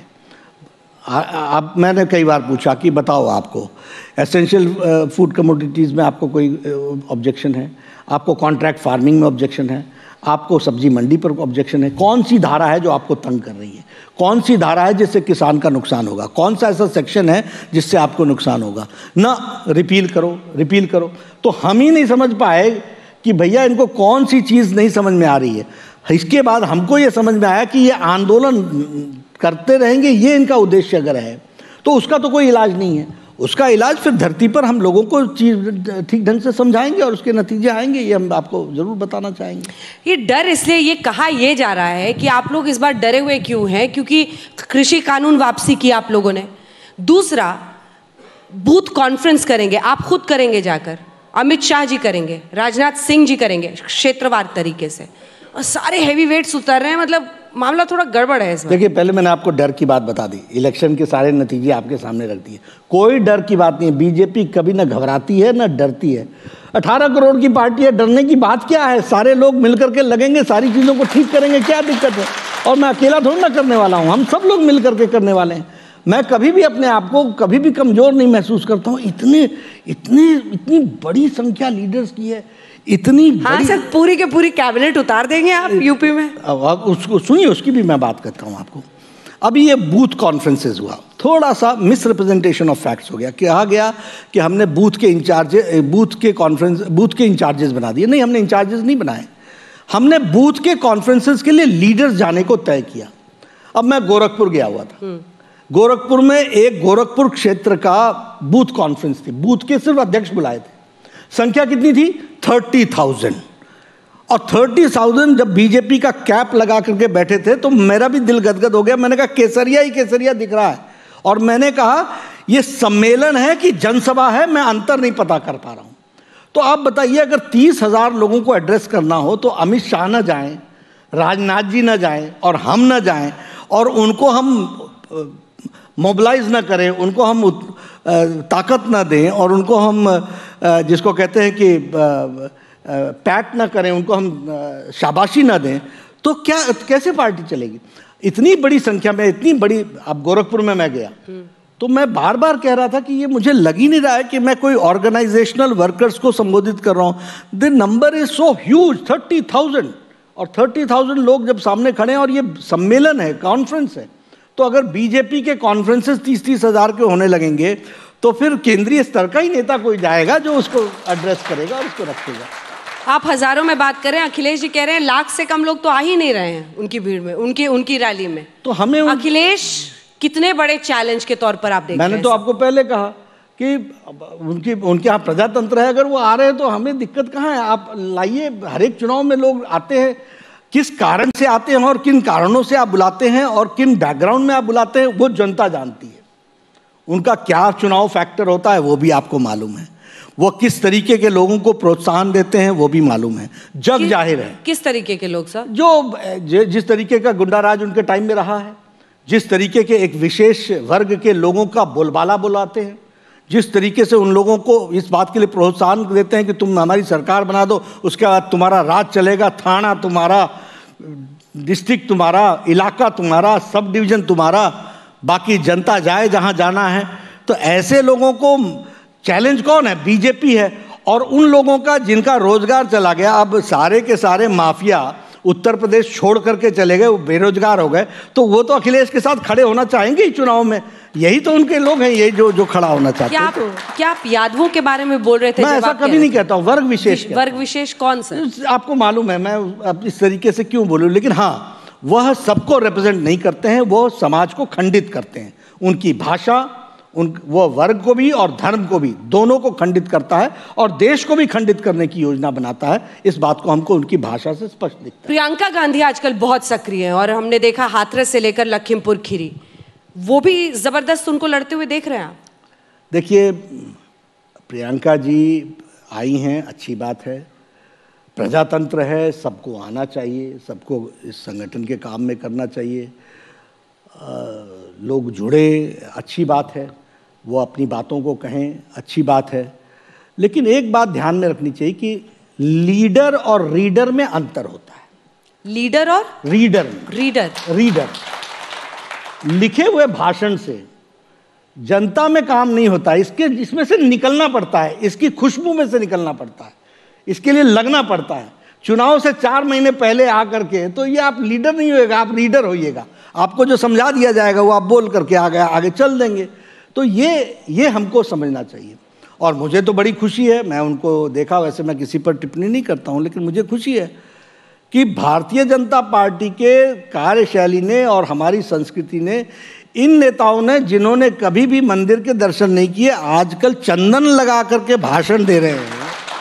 आप मैंने कई बार पूछा कि बताओ आपको एसेंशियल फूड कमोडिटीज़ में आपको कोई ऑब्जेक्शन है, आपको कॉन्ट्रैक्ट फार्मिंग में ऑब्जेक्शन है, आपको सब्जी मंडी पर ऑब्जेक्शन है, कौन सी धारा है जो आपको तंग कर रही है, कौन सी धारा है जिससे किसान का नुकसान होगा, कौन सा ऐसा सेक्शन है जिससे आपको नुकसान होगा, ना रिपील करो रिपील करो। तो हम ही नहीं समझ पाए कि भैया इनको कौन सी चीज़ नहीं समझ में आ रही है। इसके बाद हमको ये समझ में आया कि ये आंदोलन करते रहेंगे, ये इनका उद्देश्य अगर है तो उसका तो कोई इलाज नहीं है। उसका इलाज फिर धरती पर हम लोगों को चीज ठीक ढंग से समझाएंगे और उसके नतीजे आएंगे, ये हम आपको जरूर बताना चाहेंगे। ये डर इसलिए ये कहा यह जा रहा है कि आप लोग इस बार डरे हुए क्यों हैं, क्योंकि कृषि कानून वापसी की आप लोगों ने। दूसरा, बूथ कॉन्फ्रेंस करेंगे, आप खुद करेंगे जाकर, अमित शाह जी करेंगे, राजनाथ सिंह जी करेंगे क्षेत्रवार तरीके से, और सारे हैवी वेट्स उतर रहे हैं। मतलब मामला थोड़ा गड़बड़ है इसमें। देखिए पहले मैंने आपको डर की बात बता दी, इलेक्शन के सारे नतीजे आपके सामने रख दिए, कोई डर की बात नहीं है। बीजेपी कभी ना घबराती है ना डरती है। अठारह करोड़ की पार्टी है, डरने की बात क्या है? सारे लोग मिलकर के लगेंगे, सारी चीज़ों को ठीक करेंगे, क्या दिक्कत है? और मैं अकेला थोड़ी ना करने वाला हूँ, हम सब लोग मिल करके करने वाले हैं। मैं कभी भी अपने आप को कभी भी कमज़ोर नहीं महसूस करता हूँ। इतने इतनी इतनी बड़ी संख्या लीडर्स की है, इतनी हाँ बड़ी... सर, पूरी के पूरी कैबिनेट उतार देंगे आप यूपी में। अब उसको सुनिए, उसकी भी मैं बात करता हूँ आपको। अभी ये बूथ कॉन्फ्रेंसेज हुआ, थोड़ा सा मिस रिप्रेजेंटेशन ऑफ फैक्ट्स हो गया। कहा गया कि हमने बूथ के इंचार्ज बूथ के कॉन्फ्रेंस बूथ के इंचार्जेस बना दिए। नहीं, हमने इंचार्जेस नहीं बनाए, हमने बूथ के कॉन्फ्रेंसेज के लिए लीडर्स जाने को तय किया। अब मैं गोरखपुर गया हुआ था, गोरखपुर में एक गोरखपुर क्षेत्र का बूथ कॉन्फ्रेंस थी, बूथ के सिर्फ अध्यक्ष बुलाए थे। संख्या कितनी थी? Thirty thousand. और थर्टी थाउजेंड जब बीजेपी का कैप लगा करके बैठे थे तो मेरा भी दिल गदगद हो गया। मैंने कहा केसरिया ही केसरिया दिख रहा है। और मैंने कहा ये सम्मेलन है कि जनसभा है, मैं अंतर नहीं पता कर पा रहा हूं। तो आप बताइए, अगर तीस हजार लोगों को एड्रेस करना हो तो अमित शाह ना जाएं, राजनाथ जी ना जाएं और हम ना जाएं, और उनको हम मोबिलाइज ना करें, उनको हम ताकत ना दें, और उनको हम जिसको कहते हैं कि पैट ना करें, उनको हम शाबाशी ना दें, तो क्या कैसे पार्टी चलेगी? इतनी बड़ी संख्या में, इतनी बड़ी, अब गोरखपुर में मैं गया तो मैं बार बार कह रहा था कि ये मुझे लग ही नहीं रहा है कि मैं कोई ऑर्गेनाइजेशनल वर्कर्स को संबोधित कर रहा हूँ। The number is so huge, thirty thousand, और थर्टी थाउजेंड लोग जब सामने खड़े हैं और ये सम्मेलन है, कॉन्फ्रेंस है, तो अगर बीजेपी के कॉन्फ्रेंसेस तीस तीस हजार के होने लगेंगे तो फिर केंद्रीय स्तर का ही नेता कोई जाएगा जो उसको एड्रेस करेगा और उसको रखेगा। आप हजारों में बात कर रहे हैं, अखिलेश जी कह रहे हैं लाख से कम लोग तो आ ही नहीं रहे हैं उनकी भीड़ में, उनकी उनकी रैली में। तो हमें उन... अखिलेश कितने बड़े चैलेंज के तौर पर आप देख रहे हैं? मैंने तो आपको पहले कहा कि उनकी उनके यहाँ प्रजातंत्र है, अगर वो आ रहे हैं तो हमें दिक्कत कहाँ है? आप लाइए, हर एक चुनाव में लोग आते हैं, किस कारण से आते हैं और किन कारणों से आप बुलाते हैं और किन बैकग्राउंड में आप बुलाते हैं वो जनता जानती है। उनका क्या चुनाव फैक्टर होता है वो भी आपको मालूम है, वो किस तरीके के लोगों को प्रोत्साहन देते हैं वो भी मालूम है, जग जाहिर है। किस तरीके के लोग सर? जो जिस तरीके का गुंडाराज उनके टाइम में रहा है, जिस तरीके के एक विशेष वर्ग के लोगों का बोलबाला बुलाते हैं, जिस तरीके से उन लोगों को इस बात के लिए प्रोत्साहन देते हैं कि तुम हमारी सरकार बना दो, उसके बाद तुम्हारा राज चलेगा, थाना तुम्हारा, डिस्ट्रिक्ट तुम्हारा, इलाका तुम्हारा, सब डिवीजन तुम्हारा, बाकी जनता जाए जहां जाना है। तो ऐसे लोगों को चैलेंज कौन है? बीजेपी है। और उन लोगों का जिनका रोजगार चला गया, अब सारे के सारे माफिया उत्तर प्रदेश छोड़ करके चले गए, वो बेरोजगार हो गए, तो वो तो अखिलेश के साथ खड़े होना चाहेंगे ही चुनाव में। यही तो उनके लोग हैं, यही जो जो खड़ा होना चाहते हैं। क्या, क्या आप यादवों के बारे में बोल रहे थे? मैं ऐसा कभी नहीं कहता हूँ, वर्ग विशेष। वर्ग विशेष कौन सा? आपको मालूम है मैं अब इस तरीके से क्यों बोलूँ, लेकिन हाँ, वह सबको रिप्रेजेंट नहीं करते हैं, वो समाज को खंडित करते हैं। उनकी भाषा, उन वो वर्ग को भी और धर्म को भी, दोनों को खंडित करता है और देश को भी खंडित करने की योजना बनाता है। इस बात को हमको उनकी भाषा से स्पष्ट दिखता है। प्रियंका गांधी आजकल बहुत सक्रिय है और हमने देखा हाथरस से लेकर लखीमपुर खीरी, वो भी जबरदस्त उनको लड़ते हुए देख रहे हैं आप? देखिए, प्रियंका जी आई हैं, अच्छी बात है, प्रजातंत्र है, सबको आना चाहिए, सबको इस संगठन के काम में करना चाहिए, आ, लोग जुड़े, अच्छी बात है, वो अपनी बातों को कहें, अच्छी बात है। लेकिन एक बात ध्यान में रखनी चाहिए कि लीडर और रीडर में अंतर होता है। लीडर और रीडर रीडर रीडर लिखे हुए भाषण से जनता में काम नहीं होता, इसके इसमें से निकलना पड़ता है, इसकी खुशबू में से निकलना पड़ता है, इसके लिए लगना पड़ता है। चुनाव से चार महीने पहले आकर के तो ये आप लीडर नहीं होएगा, आप रीडर होइएगा। आपको जो समझा दिया जाएगा वो आप बोल करके आ गए, आगे चल देंगे। तो ये ये हमको समझना चाहिए। और मुझे तो बड़ी खुशी है, मैं उनको देखा, वैसे मैं किसी पर टिप्पणी नहीं करता हूँ, लेकिन मुझे खुशी है कि भारतीय जनता पार्टी के कार्यशैली ने और हमारी संस्कृति ने, इन नेताओं ने जिन्होंने कभी भी मंदिर के दर्शन नहीं किए, आजकल चंदन लगा करके भाषण दे रहे हैं।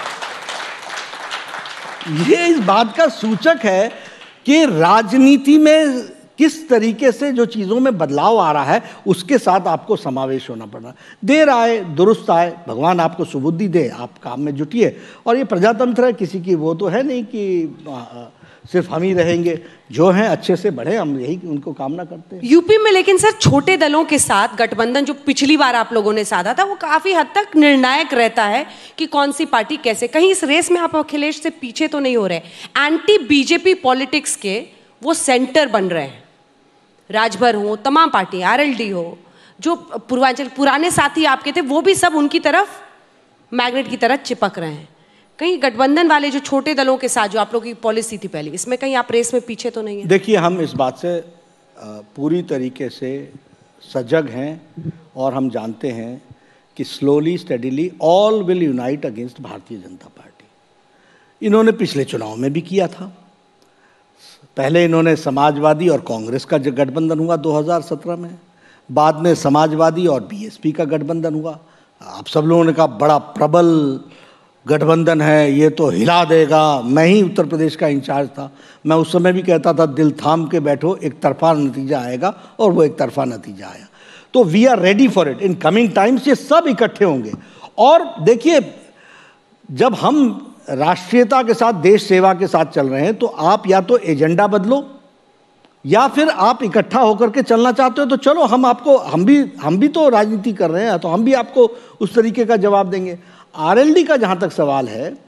ये इस बात का सूचक है कि राजनीति में किस तरीके से जो चीज़ों में बदलाव आ रहा है, उसके साथ आपको समावेश होना पड़ रहा है। देर आए दुरुस्त आए, भगवान आपको सुबुद्धि दे, आप काम में जुटिए। और ये प्रजातंत्र है, किसी की वो तो है नहीं कि आ, सिर्फ हम ही रहेंगे, जो हैं अच्छे से बढ़े, हम यही उनको कामना करते हैं। यूपी में लेकिन सर छोटे दलों के साथ गठबंधन जो पिछली बार आप लोगों ने साधा था, वो काफी हद तक निर्णायक रहता है कि कौन सी पार्टी कैसे। कहीं इस रेस में आप अखिलेश से पीछे तो नहीं हो रहे? एंटी बीजेपी पॉलिटिक्स के वो सेंटर बन रहे हैं, राजभर हो, तमाम पार्टी, आरएलडी हो, जो पूर्वांचल पुराने साथी आपके थे वो भी सब उनकी तरफ मैग्नेट की तरह चिपक रहे हैं। कहीं गठबंधन वाले जो छोटे दलों के साथ जो आप लोगों की पॉलिसी थी पहले, इसमें कहीं आप रेस में पीछे तो नहीं है? देखिए, हम इस बात से पूरी तरीके से सजग हैं और हम जानते हैं कि slowly steadily all will unite against Bharatiya Janata party. इन्होंने पिछले चुनाव में भी किया था। पहले इन्होंने समाजवादी और कांग्रेस का गठबंधन हुआ दो हज़ार सत्रह में, बाद में समाजवादी और बीएसपी का गठबंधन हुआ। आप सब लोगों ने कहा बड़ा प्रबल गठबंधन है, ये तो हिला देगा। मैं ही उत्तर प्रदेश का इंचार्ज था, मैं उस समय भी कहता था दिल थाम के बैठो, एक तरफा नतीजा आएगा, और वो एक तरफा नतीजा आया। तो we are ready for it. In coming times ये सब इकट्ठे होंगे। और देखिए, जब हम राष्ट्रीयता के साथ, देश सेवा के साथ चल रहे हैं, तो आप या तो एजेंडा बदलो या फिर आप इकट्ठा होकर के चलना चाहते हो तो चलो, हम आपको हम भी हम भी तो राजनीति कर रहे हैं, तो हम भी आपको उस तरीके का जवाब देंगे। आरएलडी का जहाँ तक सवाल है,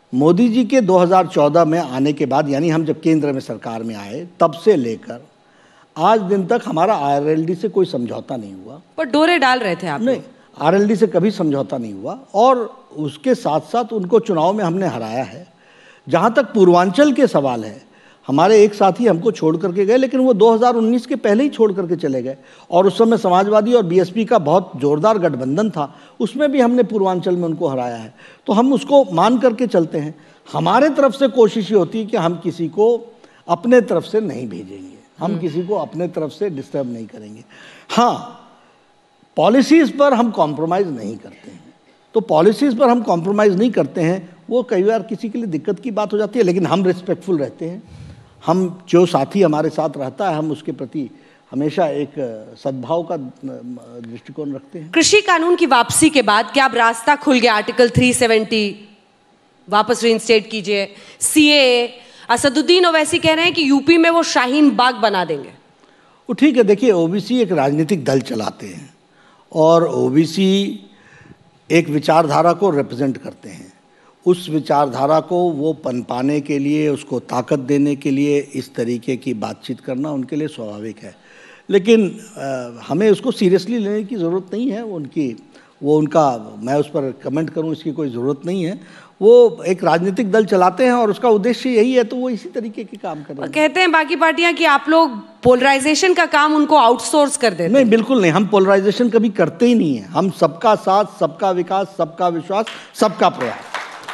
मोदी जी के दो हज़ार चौदह में आने के बाद, यानी हम जब केंद्र में सरकार में आए तब से लेकर आज दिन तक हमारा आरएलडी से कोई समझौता नहीं हुआ। पर डोरे डाल रहे थे आप? नहीं, आरएलडी से कभी समझौता नहीं हुआ और उसके साथ साथ उनको चुनाव में हमने हराया है। जहाँ तक पूर्वांचल के सवाल है, हमारे एक साथी हमको छोड़ करके गए, लेकिन वो दो हज़ार उन्नीस के पहले ही छोड़ करके चले गए और उस समय समाजवादी और बीएसपी का बहुत जोरदार गठबंधन था, उसमें भी हमने पूर्वांचल में उनको हराया है। तो हम उसको मान करके चलते हैं। हमारे तरफ से कोशिश ये होती है कि हम किसी को अपने तरफ से नहीं भेजेंगे, हम किसी को अपने तरफ से डिस्टर्ब नहीं करेंगे। हाँ, पॉलिसीज़ पर हम कॉम्प्रोमाइज़ नहीं करते हैं। तो पॉलिसीज़ पर हम कॉम्प्रोमाइज़ नहीं करते हैं, वो कई बार किसी के लिए दिक्कत की बात हो जाती है, लेकिन हम रिस्पेक्टफुल रहते हैं। हम जो साथी हमारे साथ रहता है, हम उसके प्रति हमेशा एक सद्भाव का दृष्टिकोण रखते हैं। कृषि कानून की वापसी के बाद क्या अब रास्ता खुल गया? आर्टिकल तीन सौ सत्तर वापस रीइंस्टेट कीजिए, सीएए। असदुद्दीन ओवैसी कह रहे हैं कि यूपी में वो शाहीन बाग बना देंगे। वो ठीक है, देखिए ओबीसी एक राजनीतिक दल चलाते हैं और ओबीसी एक विचारधारा को रिप्रेजेंट करते हैं। उस विचारधारा को वो पनपाने के लिए, उसको ताकत देने के लिए इस तरीके की बातचीत करना उनके लिए स्वाभाविक है, लेकिन आ, हमें उसको सीरियसली लेने की ज़रूरत नहीं है। उनकी वो उनका मैं उस पर कमेंट करूं इसकी कोई ज़रूरत नहीं है। वो एक राजनीतिक दल चलाते हैं और उसका उद्देश्य यही है, तो वो इसी तरीके के काम कर रहे हैं। कहते हैं बाकी पार्टियां कि आप लोग पोलराइजेशन का काम उनको आउटसोर्स कर देते हैं। नहीं, बिल्कुल नहीं, हम पोलराइजेशन कभी करते ही नहीं है। हम सबका साथ, सबका विकास, सबका विश्वास, सबका प्रयास।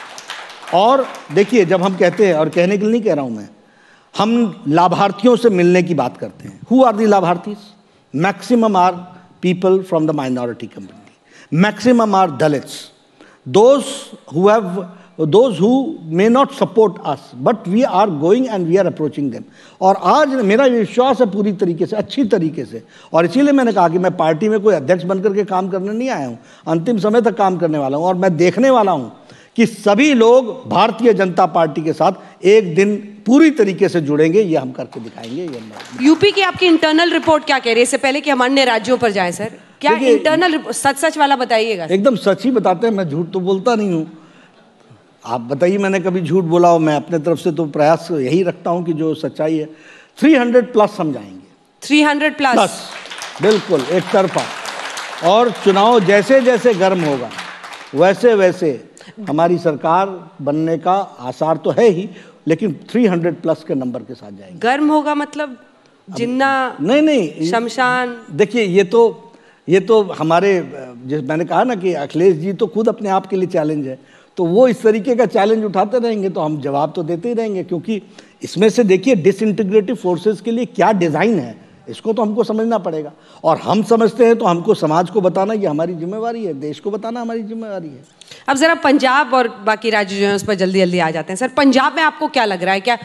और देखिए, जब हम कहते हैं, और कहने के लिए नहीं कह रहा हूं मैं, हम लाभार्थियों से मिलने की बात करते हैं। हु आर दी लाभार्थी? Maximum are people from the minority community, maximum are Dalits, those who have those who may not support us, but we are going and we are approaching them। और आज मेरा विश्वास है पूरी तरीके से, अच्छी तरीके से, और इसीलिए मैंने कहा कि मैं पार्टी में कोई अध्यक्ष बनकर के काम करने नहीं आया हूं, अंतिम समय तक काम करने वाला हूं। और मैं देखने वाला हूं कि सभी लोग भारतीय जनता पार्टी के साथ एक दिन पूरी तरीके से जुड़ेंगे। ये हम करके दिखाएंगे। ये यूपी की आपकी इंटरनल रिपोर्ट क्या कह रही है? इससे पहले कि हम अन्य राज्यों पर जाएं सर, क्या इंटरनल सच सच वाला बताइएगा। एकदम सच ही बताते हैं, मैं झूठ तो बोलता नहीं हूँ। आप बताइए मैंने कभी झूठ बोला हो? मैं अपने तरफ से तो प्रयास यही रखता हूँ कि जो सच्चाई है, तीन सौ प्लस हम जाएंगे। तीन सौ प्लस, प्लस बिल्कुल एक तरफा। और चुनाव जैसे जैसे गर्म होगा वैसे वैसे हमारी सरकार बनने का आसार तो है ही, लेकिन तीन सौ प्लस के नंबर के साथ जाएंगे। गर्म होगा मतलब जिन्ना? नहीं नहीं, शमशान। देखिए, ये तो ये तो हमारे, जैसे मैंने कहा ना कि अखिलेश जी तो खुद अपने आप के लिए चैलेंज है, तो वो इस तरीके का चैलेंज उठाते रहेंगे तो हम जवाब तो देते ही रहेंगे। क्योंकि इसमें से देखिए, डिसइंटीग्रेटिव फोर्सेस के लिए क्या डिज़ाइन है, इसको तो हमको समझना पड़ेगा। और हम समझते हैं तो हमको समाज को बताना ये हमारी जिम्मेवारी है, देश को बताना हमारी जिम्मेवारी है। अब जरा पंजाब और बाकी राज्य जो हैं उस पर जल्दी जल्दी आ जाते हैं। सर, पंजाब में आपको क्या लग रहा है? क्या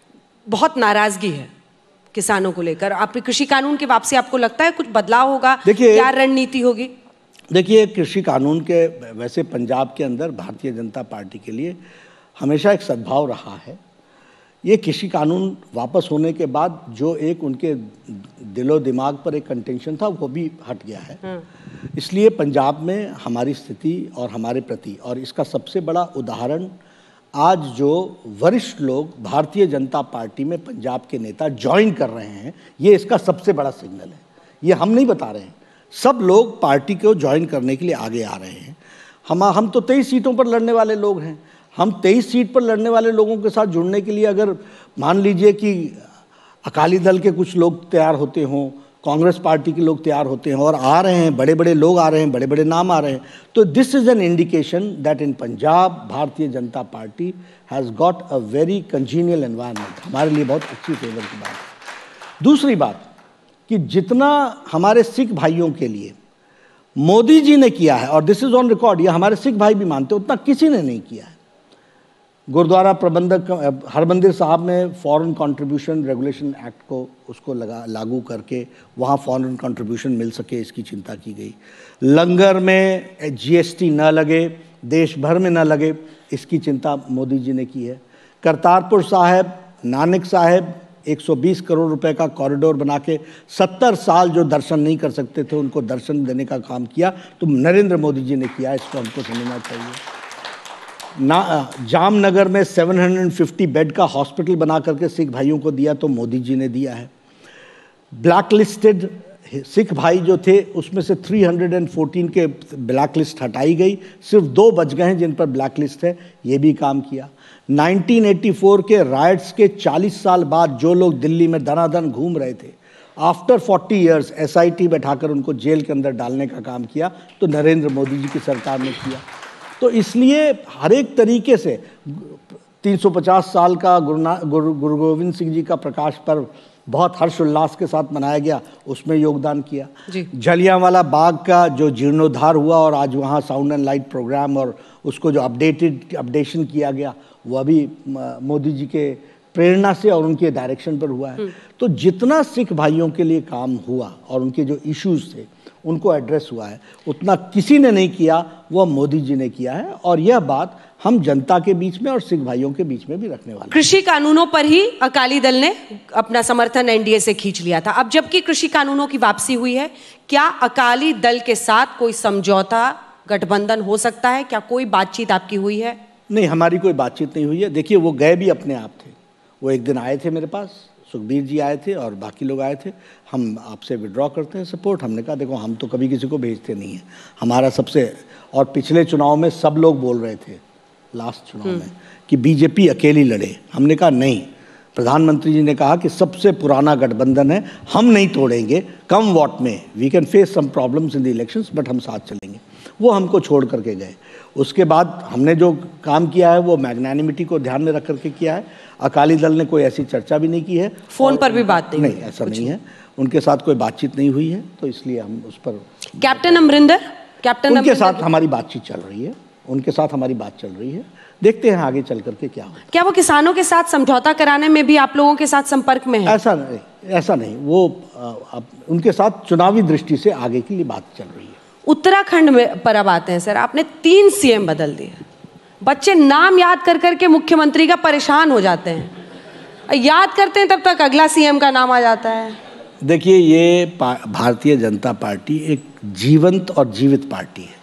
बहुत नाराजगी है किसानों को लेकर? आपके कृषि कानून की वापसी आपको लगता है कुछ बदलाव होगा? क्या रणनीति होगी? देखिए, कृषि कानून के वैसे पंजाब के अंदर भारतीय जनता पार्टी के लिए हमेशा एक सद्भाव रहा है। ये कृषि कानून वापस होने के बाद जो एक उनके दिलो दिमाग पर एक कंटेंशन था वो भी हट गया है। इसलिए पंजाब में हमारी स्थिति और हमारे प्रति, और इसका सबसे बड़ा उदाहरण आज जो वरिष्ठ लोग भारतीय जनता पार्टी में पंजाब के नेता ज्वाइन कर रहे हैं, ये इसका सबसे बड़ा सिग्नल है। ये हम नहीं बता रहे हैं, सब लोग पार्टी को ज्वाइन करने के लिए आगे आ रहे हैं। हम हम तो तेईस सीटों पर लड़ने वाले लोग हैं। हम तेईस सीट पर लड़ने वाले लोगों के साथ जुड़ने के लिए अगर मान लीजिए कि अकाली दल के कुछ लोग तैयार होते हों, कांग्रेस पार्टी के लोग तैयार होते हैं और आ रहे हैं, बड़े बड़े लोग आ रहे हैं, बड़े बड़े नाम आ रहे हैं, तो this is an indication that in Punjab Bharatiya Janata party has got a very congenial environment. हमारे लिए बहुत अच्छी फेवर की बात है। दूसरी बात कि जितना हमारे सिख भाइयों के लिए मोदी जी ने किया है, और दिस इज़ ऑन रिकॉर्ड, ये हमारे सिख भाई भी मानते, उतना किसी ने नहीं किया है। गुरुद्वारा प्रबंधक हरमंदिर साहब में फॉरेन कंट्रीब्यूशन रेगुलेशन एक्ट को उसको लगा लागू करके वहाँ फॉरेन कंट्रीब्यूशन मिल सके, इसकी चिंता की गई। लंगर में जीएसटी न लगे, देश भर में न लगे, इसकी चिंता मोदी जी ने की है। करतारपुर साहिब, नानक साहिब, एक सौ बीस करोड़ रुपए का कॉरिडोर बना के सत्तर साल जो दर्शन नहीं कर सकते थे उनको दर्शन देने का काम किया, तो नरेंद्र मोदी जी ने किया। इसको हमको समझना चाहिए। ना जामनगर में सात सौ पचास बेड का हॉस्पिटल बना करके सिख भाइयों को दिया तो मोदी जी ने दिया है। ब्लैक लिस्टेड सिख भाई जो थे उसमें से तीन सौ चौदह के ब्लैक लिस्ट हटाई गई, सिर्फ दो बच गए हैं जिन पर ब्लैक लिस्ट है, ये भी काम किया। उन्नीस सौ चौरासी के राइट्स के चालीस साल बाद जो लोग दिल्ली में दनादन घूम रहे थे, आफ्टर चालीस इयर्स एसआईटी बैठाकर उनको जेल के अंदर डालने का काम किया तो नरेंद्र मोदी जी की सरकार ने किया। तो इसलिए हर एक तरीके से तीन सौ पचास साल का गुरु गुरु गुरु गोविंद सिंह जी का प्रकाश पर्व बहुत हर्षोल्लास के साथ मनाया गया, उसमें योगदान किया। जलियांवाला बाग का जो जीर्णोद्धार हुआ और आज वहाँ साउंड एंड लाइट प्रोग्राम और उसको जो अपडेटेड अपडेशन किया गया वह भी मोदी जी के प्रेरणा से और उनके डायरेक्शन पर हुआ है। तो जितना सिख भाइयों के लिए काम हुआ और उनके जो इश्यूज थे उनको एड्रेस हुआ है, उतना किसी ने नहीं किया, वह मोदी जी ने किया है। और यह बात हम जनता के बीच में और सिख भाइयों के बीच में भी रखने वाले। कृषि कानूनों पर ही अकाली दल ने अपना समर्थन एनडीए से खींच लिया था। अब जबकि कृषि कानूनों की वापसी हुई है, क्या अकाली दल के साथ कोई समझौता गठबंधन हो सकता है? क्या कोई बातचीत आपकी हुई है? नहीं, हमारी कोई बातचीत नहीं हुई है। देखिए, वो गए भी अपने आप थे। वो एक दिन आए थे मेरे पास, सुखबीर जी आए थे और बाकी लोग आए थे, हम आपसे विड्रॉ करते हैं सपोर्ट। हमने कहा देखो, हम तो कभी किसी को भेजते नहीं हैं। हमारा सबसे, और पिछले चुनाव में सब लोग बोल रहे थे, लास्ट चुनाव में, कि बीजेपी अकेली लड़े। हमने कहा नहीं, प्रधानमंत्री जी ने कहा कि सबसे पुराना गठबंधन है, हम नहीं तोड़ेंगे, कम वोट में, we can face some problems in the elections but हम साथ चलेंगे। वो हमको छोड़ करके गए। उसके बाद हमने जो काम किया है वो मैग्नानिमिटी को ध्यान में रख करके किया है। अकाली दल ने कोई ऐसी चर्चा भी नहीं की है, फोन पर भी बात नहीं, नहीं ऐसा नहीं है, उनके साथ कोई बातचीत नहीं हुई है, तो इसलिए हम उस पर। कैप्टन अमरिंदर, कैप्टन उनके साथ हमारी बातचीत चल रही है, उनके साथ हमारी बात चल रही है, देखते हैं आगे चल करके क्या होगा। क्या वो किसानों के साथ समझौता कराने में भी आप लोगों के साथ संपर्क में है? ऐसा नहीं, ऐसा नहीं, वो आ, उनके साथ चुनावी दृष्टि से आगे के लिए बात चल रही है। उत्तराखंड में पर अब आते हैं सर, आपने तीन सीएम बदल दिए, बच्चे नाम याद कर करके मुख्यमंत्री का परेशान हो जाते हैं, याद करते हैं तब तक अगला सीएम का नाम आ जाता है। देखिए, ये भारतीय जनता पार्टी एक जीवंत और जीवित पार्टी है।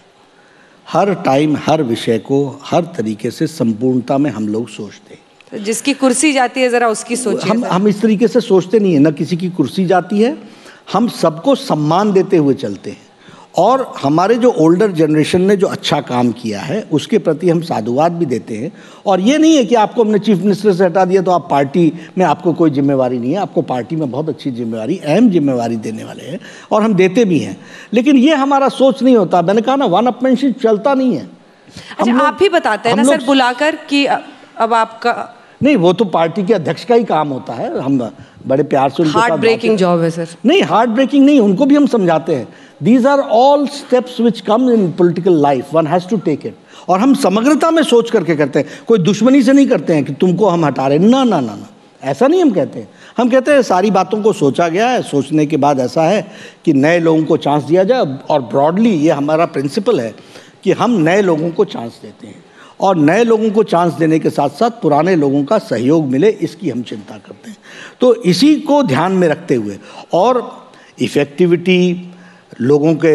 हर टाइम हर विषय को हर तरीके से संपूर्णता में हम लोग सोचते हैं। तो जिसकी कुर्सी जाती है जरा उसकी सोचिए। हम हम इस तरीके से सोचते नहीं है, ना किसी की कुर्सी जाती है, हम सबको सम्मान देते हुए चलते हैं। और हमारे जो ओल्डर जनरेशन ने जो अच्छा काम किया है उसके प्रति हम साधुवाद भी देते हैं। और ये नहीं है कि आपको हमने चीफ मिनिस्टर से हटा दिया तो आप पार्टी में आपको कोई जिम्मेवारी नहीं है, आपको पार्टी में बहुत अच्छी जिम्मेवारी, अहम जिम्मेवारी देने वाले हैं और हम देते भी हैं। लेकिन ये हमारा सोच नहीं होता, मैंने कहा ना, वन अपमेंटशिप चलता नहीं है। अच्छा, आप ही बताते हैं ना सर बुलाकर कि अब आपका नहीं, वो तो पार्टी के अध्यक्ष का ही काम होता है। हम बड़े प्यार से, हार्ट ब्रेकिंग जॉब है सर। नहीं, हार्ट ब्रेकिंग नहीं, उनको भी हम समझाते हैं। These are all steps which come in political life, one has to take it. और हम समग्रता में सोच करके करते हैं, कोई दुश्मनी से नहीं करते हैं कि तुमको हम हटा रहे, ना ना ना ना, ऐसा नहीं हम कहते हैं। हम कहते हैं सारी बातों को सोचा गया है, सोचने के बाद ऐसा है कि नए लोगों को चांस दिया जाए। और ब्रॉडली ये हमारा प्रिंसिपल है कि हम नए लोगों को चांस देते हैं और नए लोगों को चांस देने के साथ साथ पुराने लोगों का सहयोग मिले, इसकी हम चिंता करते हैं। तो इसी को ध्यान में रखते हुए और इफ़ेक्टिविटी, लोगों के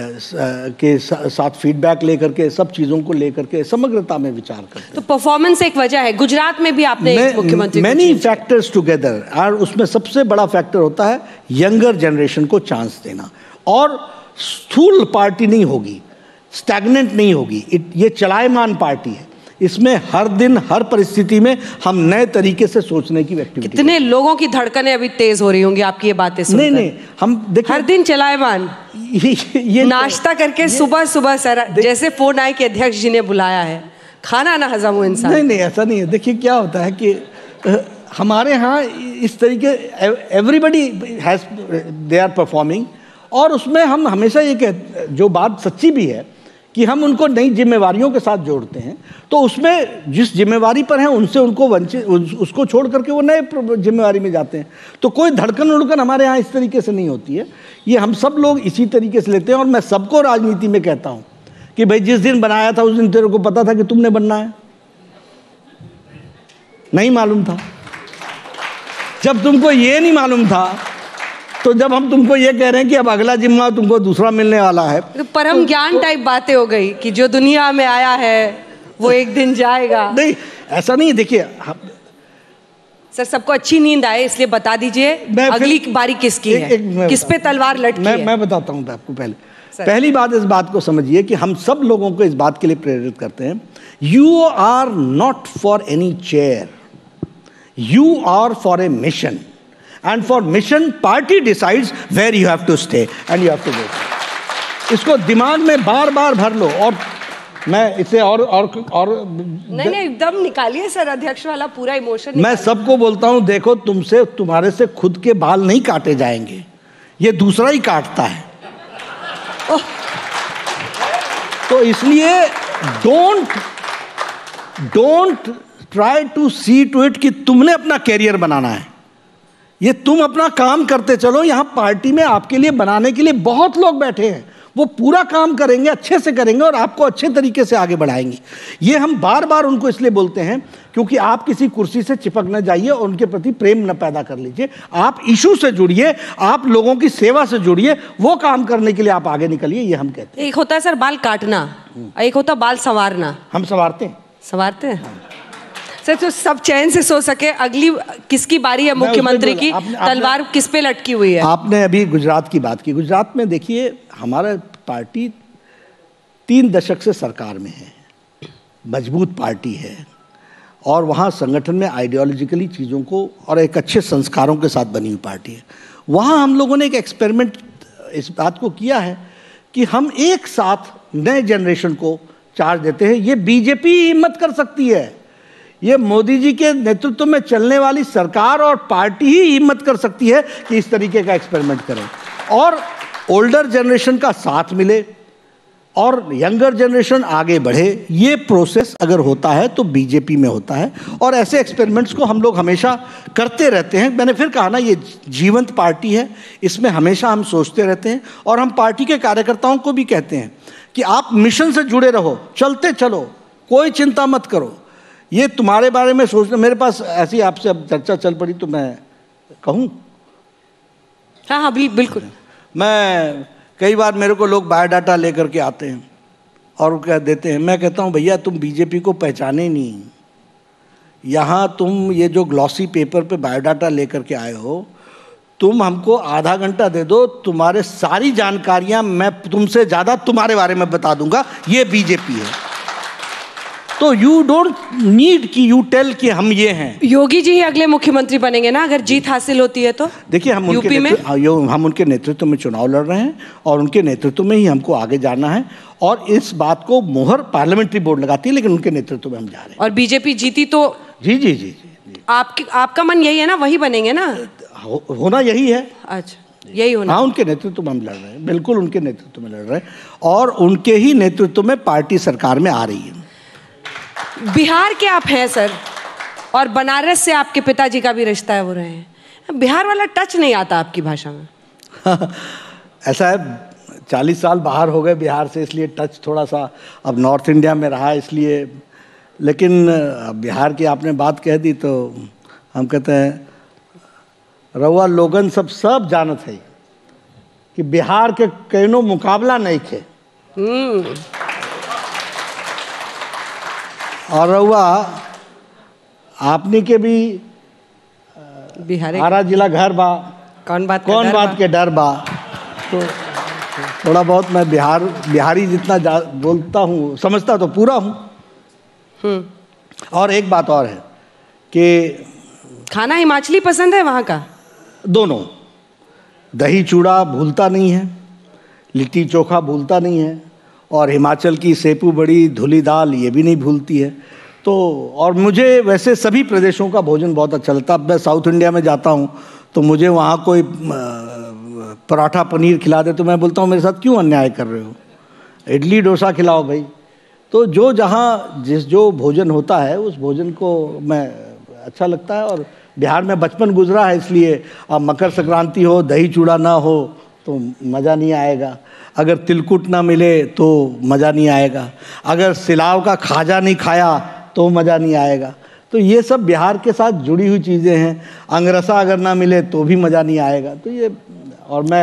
के साथ फीडबैक लेकर के, सब चीज़ों को लेकर के समग्रता में विचार करते हैं। तो परफॉर्मेंस एक वजह है, गुजरात में भी आपने मुख्यमंत्री, मैनी फैक्टर्स टुगेदर, और उसमें सबसे बड़ा फैक्टर होता है यंगर जनरेशन को चांस देना। और स्थूल पार्टी नहीं होगी, स्टैग्नेंट नहीं होगी, ये चलायमान पार्टी है। इसमें हर दिन हर परिस्थिति में हम नए तरीके से सोचने की एक्टिविटी। कितने लोगों की धड़कनें अभी तेज हो रही होंगी आपकी ये बातें सुनकर। नहीं नहीं, हम देखिए, हर दिन चलायमान, ये, ये नाश्ता करके सुबह सुबह सर, जैसे फोन आए कि अध्यक्ष जी ने बुलाया है, खाना ना हजम हो इंसान। नहीं नहीं, ऐसा नहीं है। देखिए क्या होता है कि हमारे यहाँ इस तरीके, everybody has, they are performing. और उसमें हम हमेशा ये कहते, जो बात सच्ची भी है, कि हम उनको नई जिम्मेवारियों के साथ जोड़ते हैं। तो उसमें जिस जिम्मेवारी पर हैं उनसे उनको वंचित, उसको छोड़ करके वो नए जिम्मेवारी में जाते हैं। तो कोई धड़कन उड़कन हमारे यहाँ इस तरीके से नहीं होती है। ये हम सब लोग इसी तरीके से लेते हैं। और मैं सबको राजनीति में कहता हूँ कि भाई जिस दिन बनाया था उस दिन तेरे को पता था कि तुमने बनना है? नहीं मालूम था। जब तुमको ये नहीं मालूम था, तो जब हम तुमको ये कह रहे हैं कि अब अगला जिम्मा तुमको दूसरा मिलने वाला है, तो परम ज्ञान टाइप बातें हो गई कि जो दुनिया में आया है वो एक दिन जाएगा। नहीं, ऐसा नहीं है। देखिए सर, सबको अच्छी नींद आए इसलिए बता दीजिए अगली बारी किसकी एक, है, एक, किस पे तलवार लटकी मैं, है। मैं बताता हूँ आपको। पहले पहली बात इस बात को समझिए कि हम सब लोगों को इस बात के लिए प्रेरित करते हैं, you are not for any chair, you are for a mission, and for mission party decides where you have to stay and you have to go. इसको दिमाग में बार बार भर लो। और मैं इसे और और और नहीं नहीं एकदम निकालिए सर, अध्यक्ष वाला पूरा इमोशन। मैं सबको बोलता हूं, देखो तुमसे तुम्हारे से खुद के बाल नहीं काटे जाएंगे, ये दूसरा ही काटता है। तो इसलिए don't don't try to see to it कि तुमने अपना कैरियर बनाना है। ये तुम अपना काम करते चलो। यहां पार्टी में आपके लिए बनाने के लिए बहुत लोग बैठे हैं, वो पूरा काम करेंगे, अच्छे से करेंगे और आपको अच्छे तरीके से आगे बढ़ाएंगे। ये हम बार बार उनको इसलिए बोलते हैं क्योंकि आप किसी कुर्सी से चिपक न जाइए और उनके प्रति प्रेम न पैदा कर लीजिए। आप इशू से जुड़िए, आप लोगों की सेवा से जुड़िए, वो काम करने के लिए आप आगे निकलिए। ये हम कहते हैं। एक होता है सर बाल काटना, एक होता बाल संवारना। हम संवारते हैं। संवारते हैं सर, तो सब चैन से सो सके। अगली किसकी बारी है मुख्यमंत्री की? आपने, तलवार आपने, किस पे लटकी हुई है? आपने अभी गुजरात की बात की। गुजरात में देखिए, हमारा पार्टी तीन दशक से सरकार में है, मजबूत पार्टी है और वहाँ संगठन में आइडियोलॉजिकली चीज़ों को और एक अच्छे संस्कारों के साथ बनी हुई पार्टी है। वहाँ हम लोगों ने एक एक्सपेरिमेंट इस बात को किया है कि हम एक साथ नए जनरेशन को चार्ज देते हैं। ये बीजेपी हिम्मत कर सकती है, ये मोदी जी के नेतृत्व में चलने वाली सरकार और पार्टी ही हिम्मत कर सकती है कि इस तरीके का एक्सपेरिमेंट करें और ओल्डर जनरेशन का साथ मिले और यंगर जनरेशन आगे बढ़े। ये प्रोसेस अगर होता है तो बीजेपी में होता है और ऐसे एक्सपेरिमेंट्स को हम लोग हमेशा करते रहते हैं। मैंने फिर कहा ना, ये जीवंत पार्टी है, इसमें हमेशा हम सोचते रहते हैं और हम पार्टी के कार्यकर्ताओं को भी कहते हैं कि आप मिशन से जुड़े रहो, चलते चलो, कोई चिंता मत करो। ये तुम्हारे बारे में सोचना, मेरे पास ऐसी आपसे अब चर्चा चल पड़ी तो मैं कहूँ। हाँ हाँ बिल्कुल। मैं कई बार मेरे को लोग बायोडाटा लेकर के आते हैं और कह देते हैं, मैं कहता हूँ भैया तुम बीजेपी को पहचाने नहीं। यहाँ तुम ये जो ग्लॉसी पेपर पे बायोडाटा लेकर के आए हो, तुम हमको आधा घंटा दे दो, तुम्हारे सारी जानकारियाँ मैं तुमसे ज़्यादा तुम्हारे बारे में बता दूंगा। ये बीजेपी है। तो यू डोंट नीड कि यू टेल कि हम ये हैं। योगी जी ही अगले मुख्यमंत्री बनेंगे ना अगर जीत हासिल होती है तो? देखिए, हम उनके नेतृत्व हम उनके नेतृत्व में चुनाव लड़ रहे हैं और उनके नेतृत्व में ही हमको आगे जाना है और इस बात को मोहर पार्लियामेंट्री बोर्ड लगाती है, लेकिन उनके नेतृत्व में हम जा रहे हैं। और बीजेपी जीती तो? जी जी जी जी। आपकी आपका मन यही है ना, वही बनेंगे ना? हो, होना यही है। अच्छा, यही होना। हाँ, उनके नेतृत्व में हम लड़ रहे हैं, बिल्कुल उनके नेतृत्व में लड़ रहे हैं और उनके ही नेतृत्व में पार्टी सरकार में आ रही है। बिहार के आप हैं सर, और बनारस से आपके पिताजी का भी रिश्ता है, वो रहे हैं। बिहार वाला टच नहीं आता आपकी भाषा में। ऐसा है, चालीस साल बाहर हो गए बिहार से, इसलिए टच थोड़ा सा अब नॉर्थ इंडिया में रहा इसलिए। लेकिन बिहार की आपने बात कह दी तो हम कहते हैं, रउआ लोगन सब सब जानत है कि बिहार के कईनो मुकाबला नहीं थे। और रउआ आपने के भी बिहार आरा जिला घर बा, कौन बात कौन बात के डर बा। तो थोड़ा बहुत मैं बिहार बिहारी जितना बोलता हूँ, समझता तो पूरा हूँ। और एक बात और है कि खाना हिमाचली पसंद है वहाँ का? दोनों। दही चूड़ा भूलता नहीं है, लिट्टी चोखा भूलता नहीं है और हिमाचल की सेपू बड़ी धुली दाल ये भी नहीं भूलती है। तो और मुझे वैसे सभी प्रदेशों का भोजन बहुत अच्छा लगता है। अब मैं साउथ इंडिया में जाता हूँ तो मुझे वहाँ कोई पराठा पनीर खिला दे तो मैं बोलता हूँ मेरे साथ क्यों अन्याय कर रहे हो, इडली डोसा खिलाओ भाई। तो जो जहाँ जिस जो भोजन होता है उस भोजन को मैं अच्छा लगता है। और बिहार में बचपन गुजरा है, इसलिए अब मकर संक्रांति हो, दही चूड़ा ना हो तो मज़ा नहीं आएगा। अगर तिलकुट ना मिले तो मज़ा नहीं आएगा। अगर सिलाव का खाजा नहीं खाया तो मज़ा नहीं आएगा। तो ये सब बिहार के साथ जुड़ी हुई चीज़ें हैं। अंगरसा अगर ना मिले तो भी मज़ा नहीं आएगा। तो ये, और मैं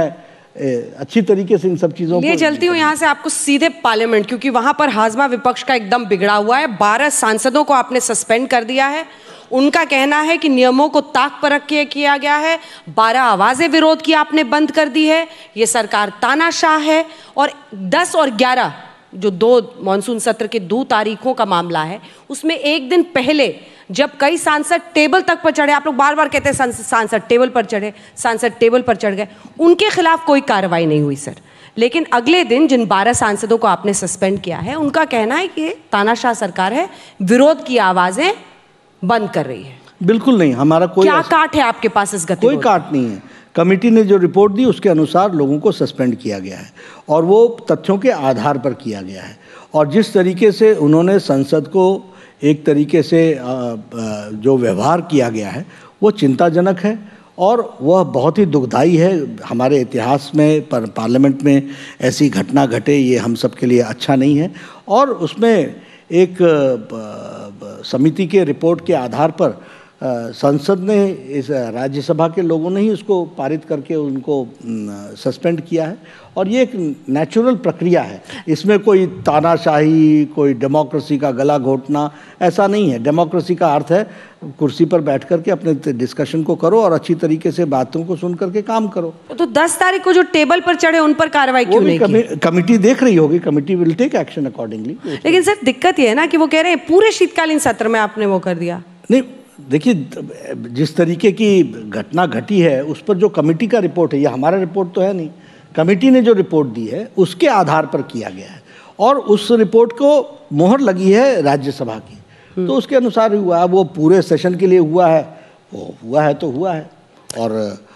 अच्छी तरीके से इन सब चीज़ों को चलती हूँ यहाँ से आपको सीधे पार्लियामेंट, क्योंकि वहां पर हाजमा विपक्ष का एकदम बिगड़ा हुआ है। बारह सांसदों को आपने सस्पेंड कर दिया है। उनका कहना है कि नियमों को ताक पर रख के किया गया है। बारह आवाजें विरोध की आपने बंद कर दी है। ये सरकार तानाशाह है। और दस और ग्यारह जो दो मॉनसून सत्र के दो तारीखों का मामला है, उसमें एक दिन पहले जब कई सांसद टेबल तक पर चढ़े, आप लोग बार बार कहते हैं सांसद टेबल पर चढ़े, सांसद टेबल पर चढ़ गए, उनके खिलाफ कोई कार्रवाई नहीं हुई सर। लेकिन अगले दिन जिन बारह सांसदों को आपने सस्पेंड किया है, उनका कहना है कि तानाशाह सरकार है, विरोध की आवाजें बंद कर रही है। बिल्कुल नहीं, हमारा कोई क्या काट है आपके पास इस गतिविधि? कोई काट नहीं है। कमेटी ने जो रिपोर्ट दी उसके अनुसार लोगों को सस्पेंड किया गया है और वो तथ्यों के आधार पर किया गया है। और जिस तरीके से उन्होंने संसद को एक तरीके से जो व्यवहार किया गया है वो चिंताजनक है और वह बहुत ही दुखदाई है। हमारे इतिहास में पर पार्लियामेंट में ऐसी घटना घटे, ये हम सब के लिए अच्छा नहीं है। और उसमें एक समिति के रिपोर्ट के आधार पर संसद ने, इस राज्यसभा के लोगों ने ही उसको पारित करके उनको सस्पेंड किया है। और ये एक नेचुरल प्रक्रिया है, इसमें कोई तानाशाही, कोई डेमोक्रेसी का गला घोटना ऐसा नहीं है। डेमोक्रेसी का अर्थ है कुर्सी पर बैठ करके अपने डिस्कशन को करो और अच्छी तरीके से बातों को सुन करके काम करो। तो दस तारीख को जो टेबल पर चढ़े उन पर कार्रवाई क्यों नहीं की? कमेटी देख रही होगी, committee will take action accordingly. लेकिन सर दिक्कत ये है ना कि वो कह रहे हैं पूरे शीतकालीन सत्र में आपने वो कर दिया। नहीं, देखिए, जिस तरीके की घटना घटी है उस पर जो कमेटी का रिपोर्ट है, ये हमारा रिपोर्ट तो है नहीं, कमेटी ने जो रिपोर्ट दी है उसके आधार पर किया गया है और उस रिपोर्ट को मोहर लगी है राज्यसभा की, तो उसके अनुसार हुआ है। वो पूरे सेशन के लिए हुआ है, वो हुआ है तो हुआ है। और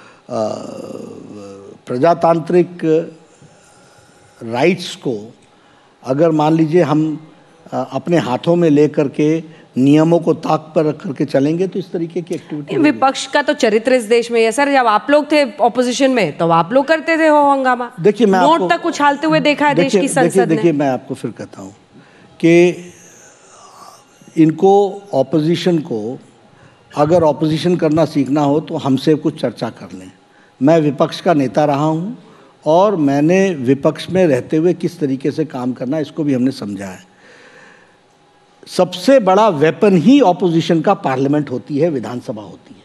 प्रजातांत्रिक राइट्स को अगर मान लीजिए हम अपने हाथों में ले करके नियमों को ताक पर रख करके चलेंगे तो इस तरीके की एक्टिविटी। विपक्ष का तो चरित्र इस देश में है सर। जब आप लोग थे ऑपोजिशन में तो आप लोग करते थे हो हंगामा। देखिए, मैं नोट तक उछालते हुए देखा है देश की संसद ने। देखिए, मैं आपको फिर कहता हूँ कि इनको ऑपोजिशन को अगर ऑपोजिशन करना सीखना हो तो हमसे कुछ चर्चा कर लें। मैं विपक्ष का नेता रहा हूँ और मैंने विपक्ष में रहते हुए किस तरीके से काम करना इसको भी हमने समझा है। सबसे बड़ा वेपन ही ऑपोजिशन का पार्लियामेंट होती है, विधानसभा होती है।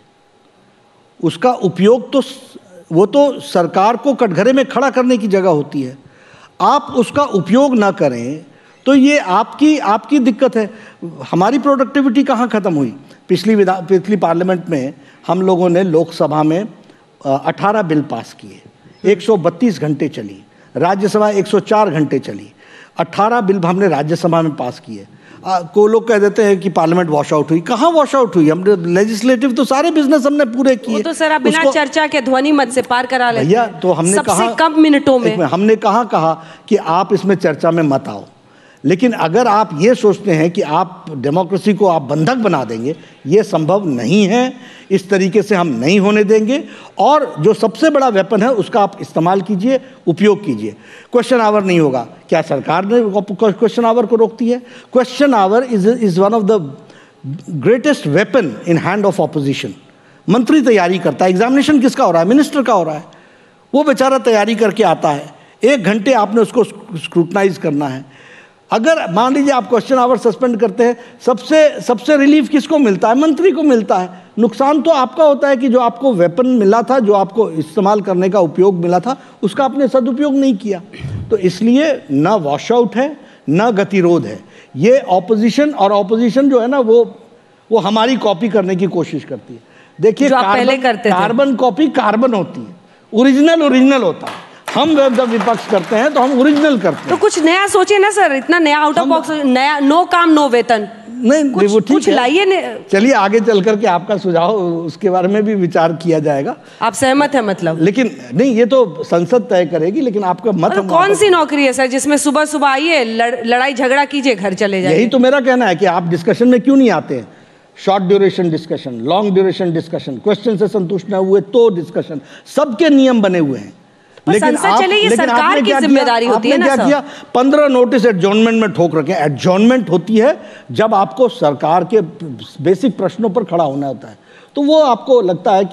उसका उपयोग तो वो तो सरकार को कटघरे में खड़ा करने की जगह होती है। आप उसका उपयोग ना करें तो ये आपकी आपकी दिक्कत है। हमारी प्रोडक्टिविटी कहाँ ख़त्म हुई? पिछली विधान पिछली पार्लियामेंट में हम लोगों ने लोकसभा में अठारह बिल पास किए, एक सौ बत्तीस घंटे चली। राज्यसभा एक सौ चार घंटे चली। अठारह बिल हमने राज्यसभा में पास किए। आ, को लोग कह देते हैं कि पार्लियामेंट वॉश आउट हुई। कहाँ वॉश आउट हुई? हमने लेजिस्लेटिव तो सारे बिजनेस हमने पूरे किए। तो सर आप बिना चर्चा के ध्वनि मत से पार करा लेते भैया। तो हमने सबसे कहा कम मिनटों में हमने कहा कहा कि आप इसमें चर्चा में मत आओ। लेकिन अगर आप ये सोचते हैं कि आप डेमोक्रेसी को आप बंधक बना देंगे, ये संभव नहीं है। इस तरीके से हम नहीं होने देंगे। और जो सबसे बड़ा वेपन है उसका आप इस्तेमाल कीजिए, उपयोग कीजिए। क्वेश्चन आवर नहीं होगा। क्या सरकार ने क्वेश्चन आवर को रोकती है? Question hour is is one of the greatest weapon in hand of opposition. मंत्री तैयारी करता है, एग्जामिनेशन किसका हो रहा है? मिनिस्टर का हो रहा है। वो बेचारा तैयारी करके आता है, एक घंटे आपने उसको स्क्रूटनाइज करना है। अगर मान लीजिए आप क्वेश्चन आवर सस्पेंड करते हैं, सबसे सबसे रिलीफ किसको मिलता है? मंत्री को मिलता है। नुकसान तो आपका होता है कि जो आपको वेपन मिला था, जो आपको इस्तेमाल करने का उपयोग मिला था, उसका आपने सदुपयोग नहीं किया। तो इसलिए ना वॉश आउट है ना गतिरोध है। ये ऑपोजिशन और ऑपोजिशन जो है ना वो वो हमारी कॉपी करने की कोशिश करती है। देखिए, कार्बन कार्बन कॉपी कार्बन होती है, ओरिजिनल ओरिजिनल होता है। हम जब विपक्ष करते हैं तो हम ओरिजिनल करते हैं। तो कुछ नया सोचे ना सर, इतना नया आउट ऑफ बॉक्स, नया नो काम नो वेतन। नहीं, कुछ, वो ठीक है, लाइए। चलिए आगे चल करके आपका सुझाव उसके बारे में भी विचार किया जाएगा। आप सहमत है मतलब? लेकिन नहीं, ये तो संसद तय करेगी। लेकिन आपका मत तो कौन सी नौकरी है सर जिसमें सुबह सुबह आइए, लड़ाई झगड़ा कीजिए, घर चले जाइए? यही तो मेरा कहना है कि आप डिस्कशन में क्यों नहीं आते हैं? Short duration discussion, long duration discussion, question से संतुष्ट न हुए तो डिस्कशन, सबके नियम बने हुए हैं। लेकिन आप, चले ये सरकार की जिम्मेदारी होती है ना। क्या किया? पंद्रह नोटिस एडजॉर्नमेंट में ठोक रखे। एडजॉर्नमेंट होती है जब आपको सरकार के बेसिक प्रश्नों पर खड़ा होना होता है। तो वो आपको लगता है कि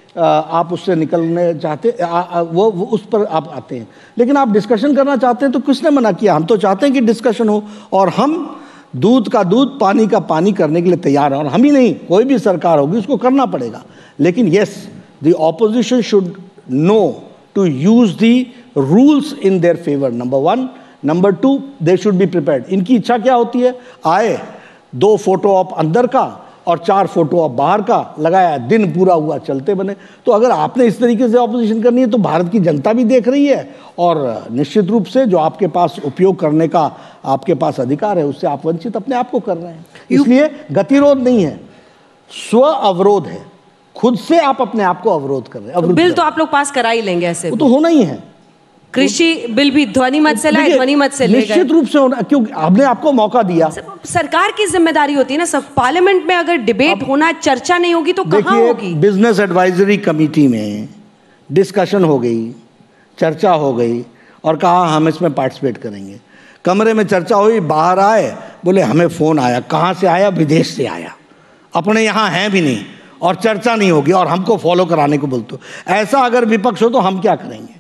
आप उससे निकलने चाहते आ, आ, वो, वो उस पर आप आते हैं। लेकिन आप डिस्कशन करना चाहते हैं तो किसने मना किया? हम तो चाहते हैं कि डिस्कशन हो, और हम दूध का दूध पानी का पानी करने के लिए तैयार हैं। और हम ही नहीं, कोई भी सरकार होगी उसको करना पड़ेगा। लेकिन yes, the opposition should know to use the rules in their favour, number one. Number two, they should be prepared. इनकी इच्छा क्या होती है? आए, दो फोटो ऑप अंदर का और चार फोटो ऑप बाहर का लगाया, दिन पूरा हुआ, चलते बने। तो अगर आपने इस तरीके से ऑपोजिशन करनी है तो भारत की जनता भी देख रही है, और निश्चित रूप से जो आपके पास उपयोग करने का आपके पास अधिकार है उससे आप वंचित अपने आप को कर रहे हैं। इसलिए गतिरोध नहीं है, स्व अवरोध है। खुद से आप अपने आप को अवरोध कर रहे हैं। तो बिल तो आप लोग पास करा ही लेंगे ऐसे? वो तो होना ही है। कृषि बिल भी ध्वनि मत से लाए, ध्वनि मत से ले गए। निश्चित रूप से होना, क्योंकि आपने आपको मौका दिया। सरकार की जिम्मेदारी होती है ना सब। पार्लियामेंट में अगर डिबेट होना, चर्चा नहीं होगी तो कहाँ होगी? बिजनेस एडवाइजरी कमेटी में डिस्कशन हो गई, चर्चा हो गई, और कहा हम इसमें पार्टिसिपेट करेंगे। कमरे में चर्चा हुई, बाहर आए, बोले हमें फोन आया। कहाँ से आया? विदेश से आया, अपने यहाँ हैं भी नहीं, और चर्चा नहीं होगी, और हमको फॉलो कराने को बोलते हो। ऐसा अगर विपक्ष हो तो हम क्या करेंगे?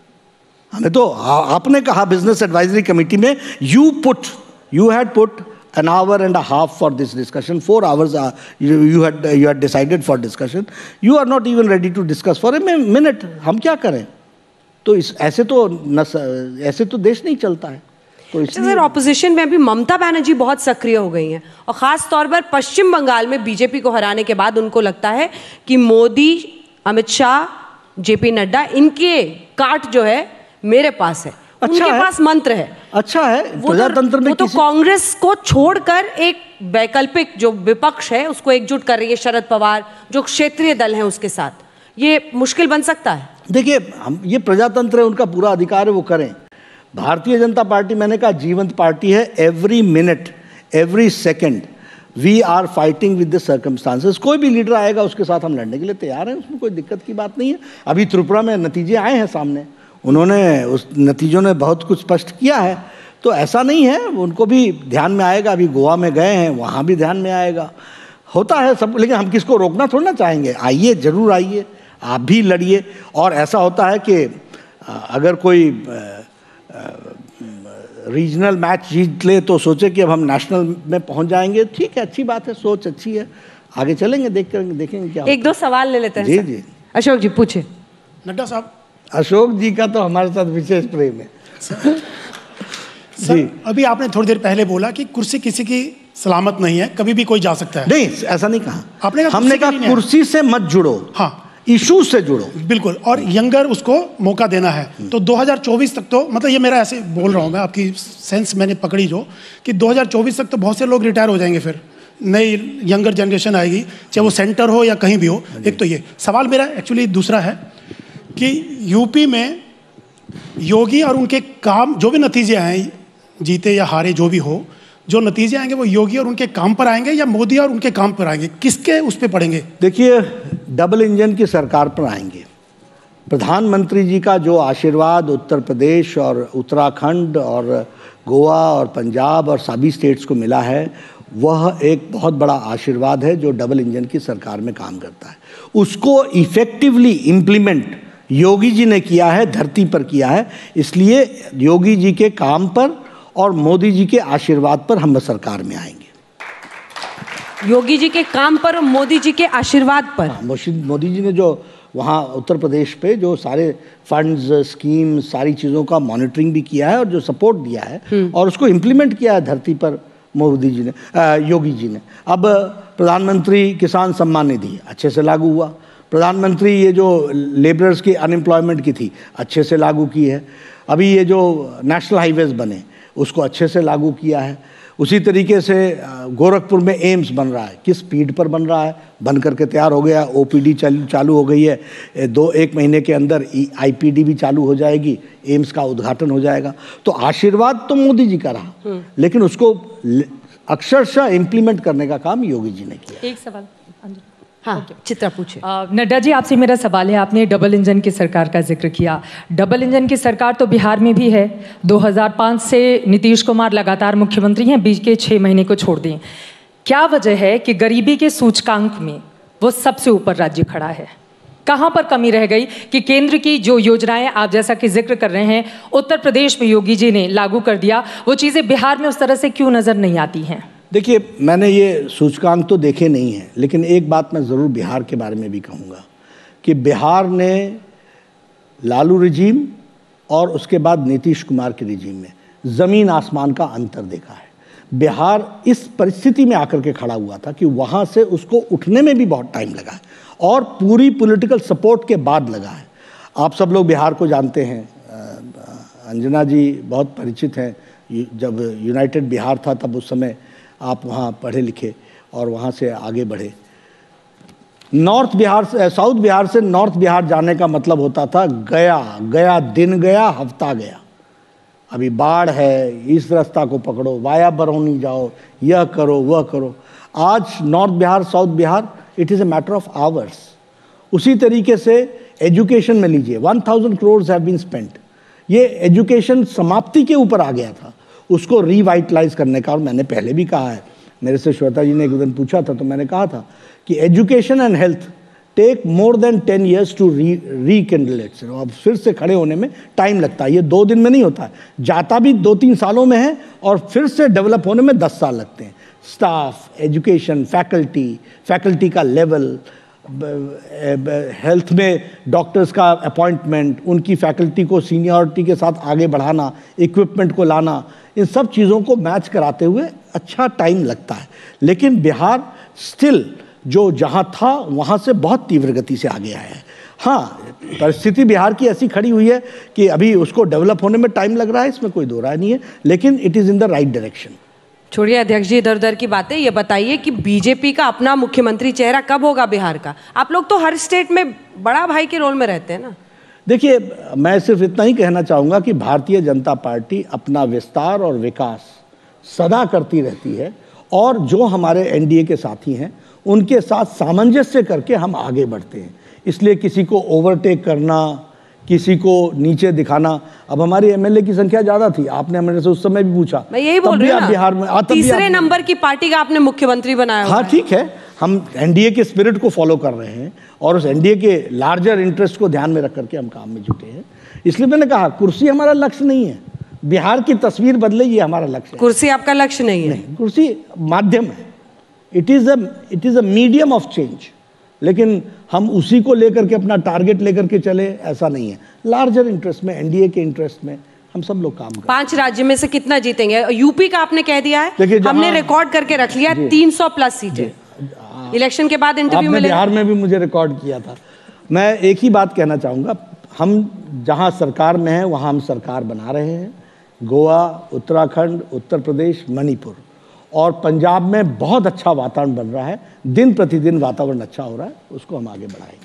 हमें तो आपने कहा बिजनेस एडवाइजरी कमेटी में, you put you had put an hour and a half for this discussion, four hours uh, you, you had you had decided for discussion. You are not even ready to discuss for a minute. हम क्या करें? तो इस ऐसे तो न, ऐसे तो देश नहीं चलता है। तो सर, ऑपोजिशन में भी ममता बनर्जी बहुत सक्रिय हो गई हैं, और खास तौर पर पश्चिम बंगाल में बीजेपी को हराने के बाद उनको लगता है कि मोदी, अमित शाह, जेपी नड्डा, इनके काट जो है मेरे पास है। अच्छा उनके है? पास मंत्र है। अच्छा है, प्रजातंत्र में वो तो कांग्रेस को छोड़कर एक वैकल्पिक जो विपक्ष है उसको एकजुट कर रही है, शरद पवार जो क्षेत्रीय दल हैं उसके साथ। ये मुश्किल बन सकता है। देखिए, हम ये प्रजातंत्र है, उनका पूरा अधिकार है, वो करें। भारतीय जनता पार्टी, मैंने कहा, जीवंत पार्टी है। Every minute, every second we are fighting with the circumstances. कोई भी लीडर आएगा उसके साथ हम लड़ने के लिए तैयार हैं, उसमें कोई दिक्कत की बात नहीं है। अभी त्रिपुरा में नतीजे आए हैं सामने, उन्होंने उस नतीजों ने बहुत कुछ स्पष्ट किया है। तो ऐसा नहीं है, उनको भी ध्यान में आएगा। अभी गोवा में गए हैं, वहाँ भी ध्यान में आएगा। होता है सब, लेकिन हम किसको रोकना थोड़ा ना चाहेंगे। आइए, जरूर आइए, आप भी लड़िए। और ऐसा होता है कि अगर कोई रीजनल मैच जीत ले तो सोचे कि अब हम नेशनल में पहुंच जाएंगे। ठीक है, अच्छी बात है, सोच अच्छी है, आगे चलेंगे, देख कर देखेंगे क्या। एक दो सवाल ले लेते हैं। जी जी, अशोक जी पूछे। नड्डा साहब, अशोक जी का तो हमारे साथ विशेष प्रेम है। जी, अभी आपने थोड़ी देर पहले बोला कि कुर्सी किसी की सलामत नहीं है, कभी भी कोई जा सकता है। नहीं, ऐसा नहीं कहा। आपने कहा हमने कहा कुर्सी से मत जुड़ो, हाँ, इशू से जुड़ो। बिल्कुल, और यंगर उसको मौका देना है। तो दो हज़ार चौबीस तक तो, मतलब ये मेरा ऐसे बोल रहा हूँ मैं, आपकी सेंस मैंने पकड़ी जो, कि दो हज़ार चौबीस तक तो बहुत से लोग रिटायर हो जाएंगे, फिर नई यंगर जनरेशन आएगी, चाहे वो सेंटर हो या कहीं भी हो। एक तो ये सवाल मेरा एक्चुअली दूसरा है कि यूपी में योगी और उनके काम, जो भी नतीजे आए, जीते या हारे जो भी हो, जो नतीजे आएंगे वो योगी और उनके काम पर आएंगे या मोदी और उनके काम पर आएंगे? किसके उस पर पड़ेंगे? देखिए, डबल इंजन की सरकार पर आएंगे। प्रधानमंत्री जी का जो आशीर्वाद उत्तर प्रदेश और उत्तराखंड और गोवा और पंजाब और सभी स्टेट्स को मिला है, वह एक बहुत बड़ा आशीर्वाद है जो डबल इंजन की सरकार में काम करता है। उसको इफेक्टिवली इम्प्लीमेंट योगी जी ने किया है, धरती पर किया है। इसलिए योगी जी के काम पर और मोदी जी के आशीर्वाद पर हम सरकार में आएंगे। योगी जी के काम पर और मोदी जी के आशीर्वाद पर। हाँ, मोदी जी ने जो वहाँ उत्तर प्रदेश पे जो सारे फंड्स, स्कीम, सारी चीज़ों का मॉनिटरिंग भी किया है और जो सपोर्ट दिया है और उसको इम्प्लीमेंट किया है धरती पर मोदी जी ने, आ, योगी जी ने। अब प्रधानमंत्री किसान सम्मान निधि अच्छे से लागू हुआ। प्रधानमंत्री ये जो लेबरर्स की अनएम्प्लॉयमेंट की थी अच्छे से लागू की है। अभी ये जो नेशनल हाईवेज बने उसको अच्छे से लागू किया है। उसी तरीके से गोरखपुर में एम्स बन रहा है, किस स्पीड पर बन रहा है, बन करके तैयार हो गया। ओपीडी चालू चालू हो गई है, दो एक महीने के अंदर आईपीडी भी चालू हो जाएगी, एम्स का उद्घाटन हो जाएगा। तो आशीर्वाद तो मोदी जी का रहा, लेकिन उसको अक्षरशः इम्प्लीमेंट करने का काम योगी जी ने किया। एक सवाल हाँ, चित्रा पूछे। नड्डा जी, आपसे मेरा सवाल है, आपने डबल इंजन की सरकार का जिक्र किया। डबल इंजन की सरकार तो बिहार में भी है। दो हज़ार पाँच से नीतीश कुमार लगातार मुख्यमंत्री हैं, बीच के छः महीने को छोड़ दें। क्या वजह है कि गरीबी के सूचकांक में वो सबसे ऊपर राज्य खड़ा है? कहाँ पर कमी रह गई कि केंद्र की जो योजनाएं आप जैसा कि जिक्र कर रहे हैं उत्तर प्रदेश में योगी जी ने लागू कर दिया, वो चीज़ें बिहार में उस तरह से क्यों नज़र नहीं आती हैं? देखिए, मैंने ये सूचकांक तो देखे नहीं हैं, लेकिन एक बात मैं ज़रूर बिहार के बारे में भी कहूँगा कि बिहार ने लालू रिजीम और उसके बाद नीतीश कुमार के रिजीम में ज़मीन आसमान का अंतर देखा है। बिहार इस परिस्थिति में आकर के खड़ा हुआ था कि वहाँ से उसको उठने में भी बहुत टाइम लगा है और पूरी पॉलिटिकल सपोर्ट के बाद लगा है। आप सब लोग बिहार को जानते हैं, अंजना जी बहुत परिचित हैं। जब यूनाइटेड बिहार था तब उस समय आप वहाँ पढ़े लिखे और वहाँ से आगे बढ़े। नॉर्थ बिहार से साउथ बिहार से नॉर्थ बिहार जाने का मतलब होता था गया गया दिन गया हफ्ता गया। अभी बाढ़ है, इस रास्ता को पकड़ो, वाया बरौनी जाओ, यह करो वह करो। आज north Bihar south Bihar it is a matter of hours. उसी तरीके से एजुकेशन में लीजिए, one thousand crore have been spent. ये एजुकेशन समाप्ति के ऊपर आ गया था, उसको रिवाइटलाइज करने का। और मैंने पहले भी कहा है, मेरे से श्वेता जी ने एक दिन पूछा था तो मैंने कहा था कि education and health take more than ten years to re rekindle it. अब फिर से खड़े होने में टाइम लगता है, ये दो दिन में नहीं होता है, जाता भी दो तीन सालों में है और फिर से डेवलप होने में दस साल लगते हैं। स्टाफ, एजुकेशन, फैकल्टी, फैकल्टी का लेवल, हेल्थ में डॉक्टर्स का अपॉइंटमेंट, उनकी फैकल्टी को सीनियरिटी के साथ आगे बढ़ाना, इक्विपमेंट को लाना, इन सब चीज़ों को मैच कराते हुए अच्छा टाइम लगता है। लेकिन बिहार स्टिल जो जहाँ था वहाँ से बहुत तीव्र गति से आगे आया है। हाँ, परिस्थिति बिहार की ऐसी खड़ी हुई है कि अभी उसको डेवलप होने में टाइम लग रहा है, इसमें कोई दो राय नहीं है, लेकिन it is in the right direction. छोड़िए अध्यक्ष जी इधर उधर की बातें, ये बताइए कि बीजेपी का अपना मुख्यमंत्री चेहरा कब होगा बिहार का? आप लोग तो हर स्टेट में बड़ा भाई के रोल में रहते हैं ना। देखिए, मैं सिर्फ इतना ही कहना चाहूँगा कि भारतीय जनता पार्टी अपना विस्तार और विकास सदा करती रहती है और जो हमारे एनडीए के साथी हैं उनके साथ सामंजस्य करके हम आगे बढ़ते हैं। इसलिए किसी को ओवरटेक करना, किसी को नीचे दिखाना, अब हमारी एमएलए की संख्या ज्यादा थी, आपने मेरे से उस समय भी पूछा, मैं यही बोल रही हूं ना, बिहार में तीसरे नंबर की पार्टी का आपने मुख्यमंत्री बनाया। हाँ ठीक है, हम एनडीए के स्पिरिट को फॉलो कर रहे हैं और उस एनडीए के लार्जर इंटरेस्ट को ध्यान में रख करके हम काम में जुटे हैं। इसलिए मैंने कहा कुर्सी हमारा लक्ष्य नहीं है, बिहार की तस्वीर बदले ये हमारा लक्ष्य है। कुर्सी आपका लक्ष्य नहीं है? नहीं, कुर्सी माध्यम है, it is a it is a medium of change, लेकिन हम उसी को लेकर के अपना टारगेट लेकर के चले ऐसा नहीं है। लार्जर इंटरेस्ट में, एनडीए के इंटरेस्ट में हम सब लोग काम करें। पांच राज्य में से कितना जीतेंगे? यूपी का आपने कह दिया है, हमने रिकॉर्ड करके रख लिया तीन सौ प्लस सीटें। इलेक्शन के बाद इंटरव्यू में बिहार में भी मुझे रिकॉर्ड किया था। मैं एक ही बात कहना चाहूँगा, हम जहाँ सरकार में हैं वहाँ हम सरकार बना रहे हैं। गोवा, उत्तराखंड, उत्तर प्रदेश, मणिपुर और पंजाब में बहुत अच्छा वातावरण बन रहा है, दिन प्रतिदिन वातावरण अच्छा हो रहा है, उसको हम आगे बढ़ाएंगे।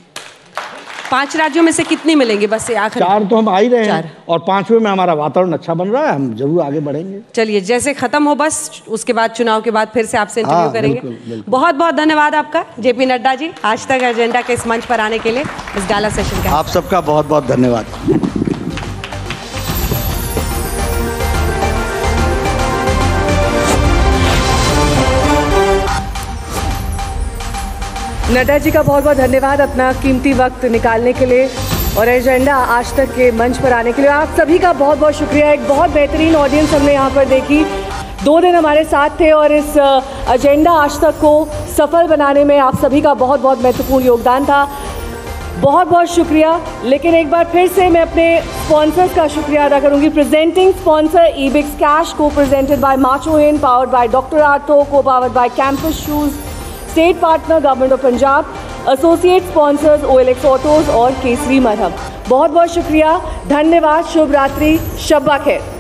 पांच राज्यों में से कितनी मिलेंगी? बस आखिर चार तो हम आ ही रहे हैं और पांचवें में हमारा वातावरण अच्छा बन रहा है, हम जरूर आगे बढ़ेंगे। चलिए, जैसे खत्म हो बस उसके बाद चुनाव के बाद फिर से आपसे इंटरव्यू हाँ, करेंगे। बिल्कुल, बिल्कुल। बहुत बहुत धन्यवाद आपका जेपी नड्डा जी, आज तक एजेंडा के इस मंच पर आने के लिए, इस गाला सेशन का। आप सबका बहुत बहुत धन्यवाद। नड्डा जी का बहुत बहुत धन्यवाद अपना कीमती वक्त निकालने के लिए और एजेंडा आज तक के मंच पर आने के लिए। आप सभी का बहुत बहुत शुक्रिया। एक बहुत बेहतरीन ऑडियंस हमने यहाँ पर देखी, दो दिन हमारे साथ थे और इस एजेंडा आज तक को सफल बनाने में आप सभी का बहुत बहुत महत्वपूर्ण योगदान था। बहुत बहुत शुक्रिया। लेकिन एक बार फिर से मैं अपने स्पॉन्सर्स का शुक्रिया अदा करूंगी। Presenting sponsor Ebix Cash, co presented by Macho Hind, powered by doctor Ortho, co powered by Campus shoes, state partner government of Punjab, associate sponsors OLX autos और केसरी मरहम। बहुत बहुत शुक्रिया, धन्यवाद, शुभ रात्रि, शब्बा खैर।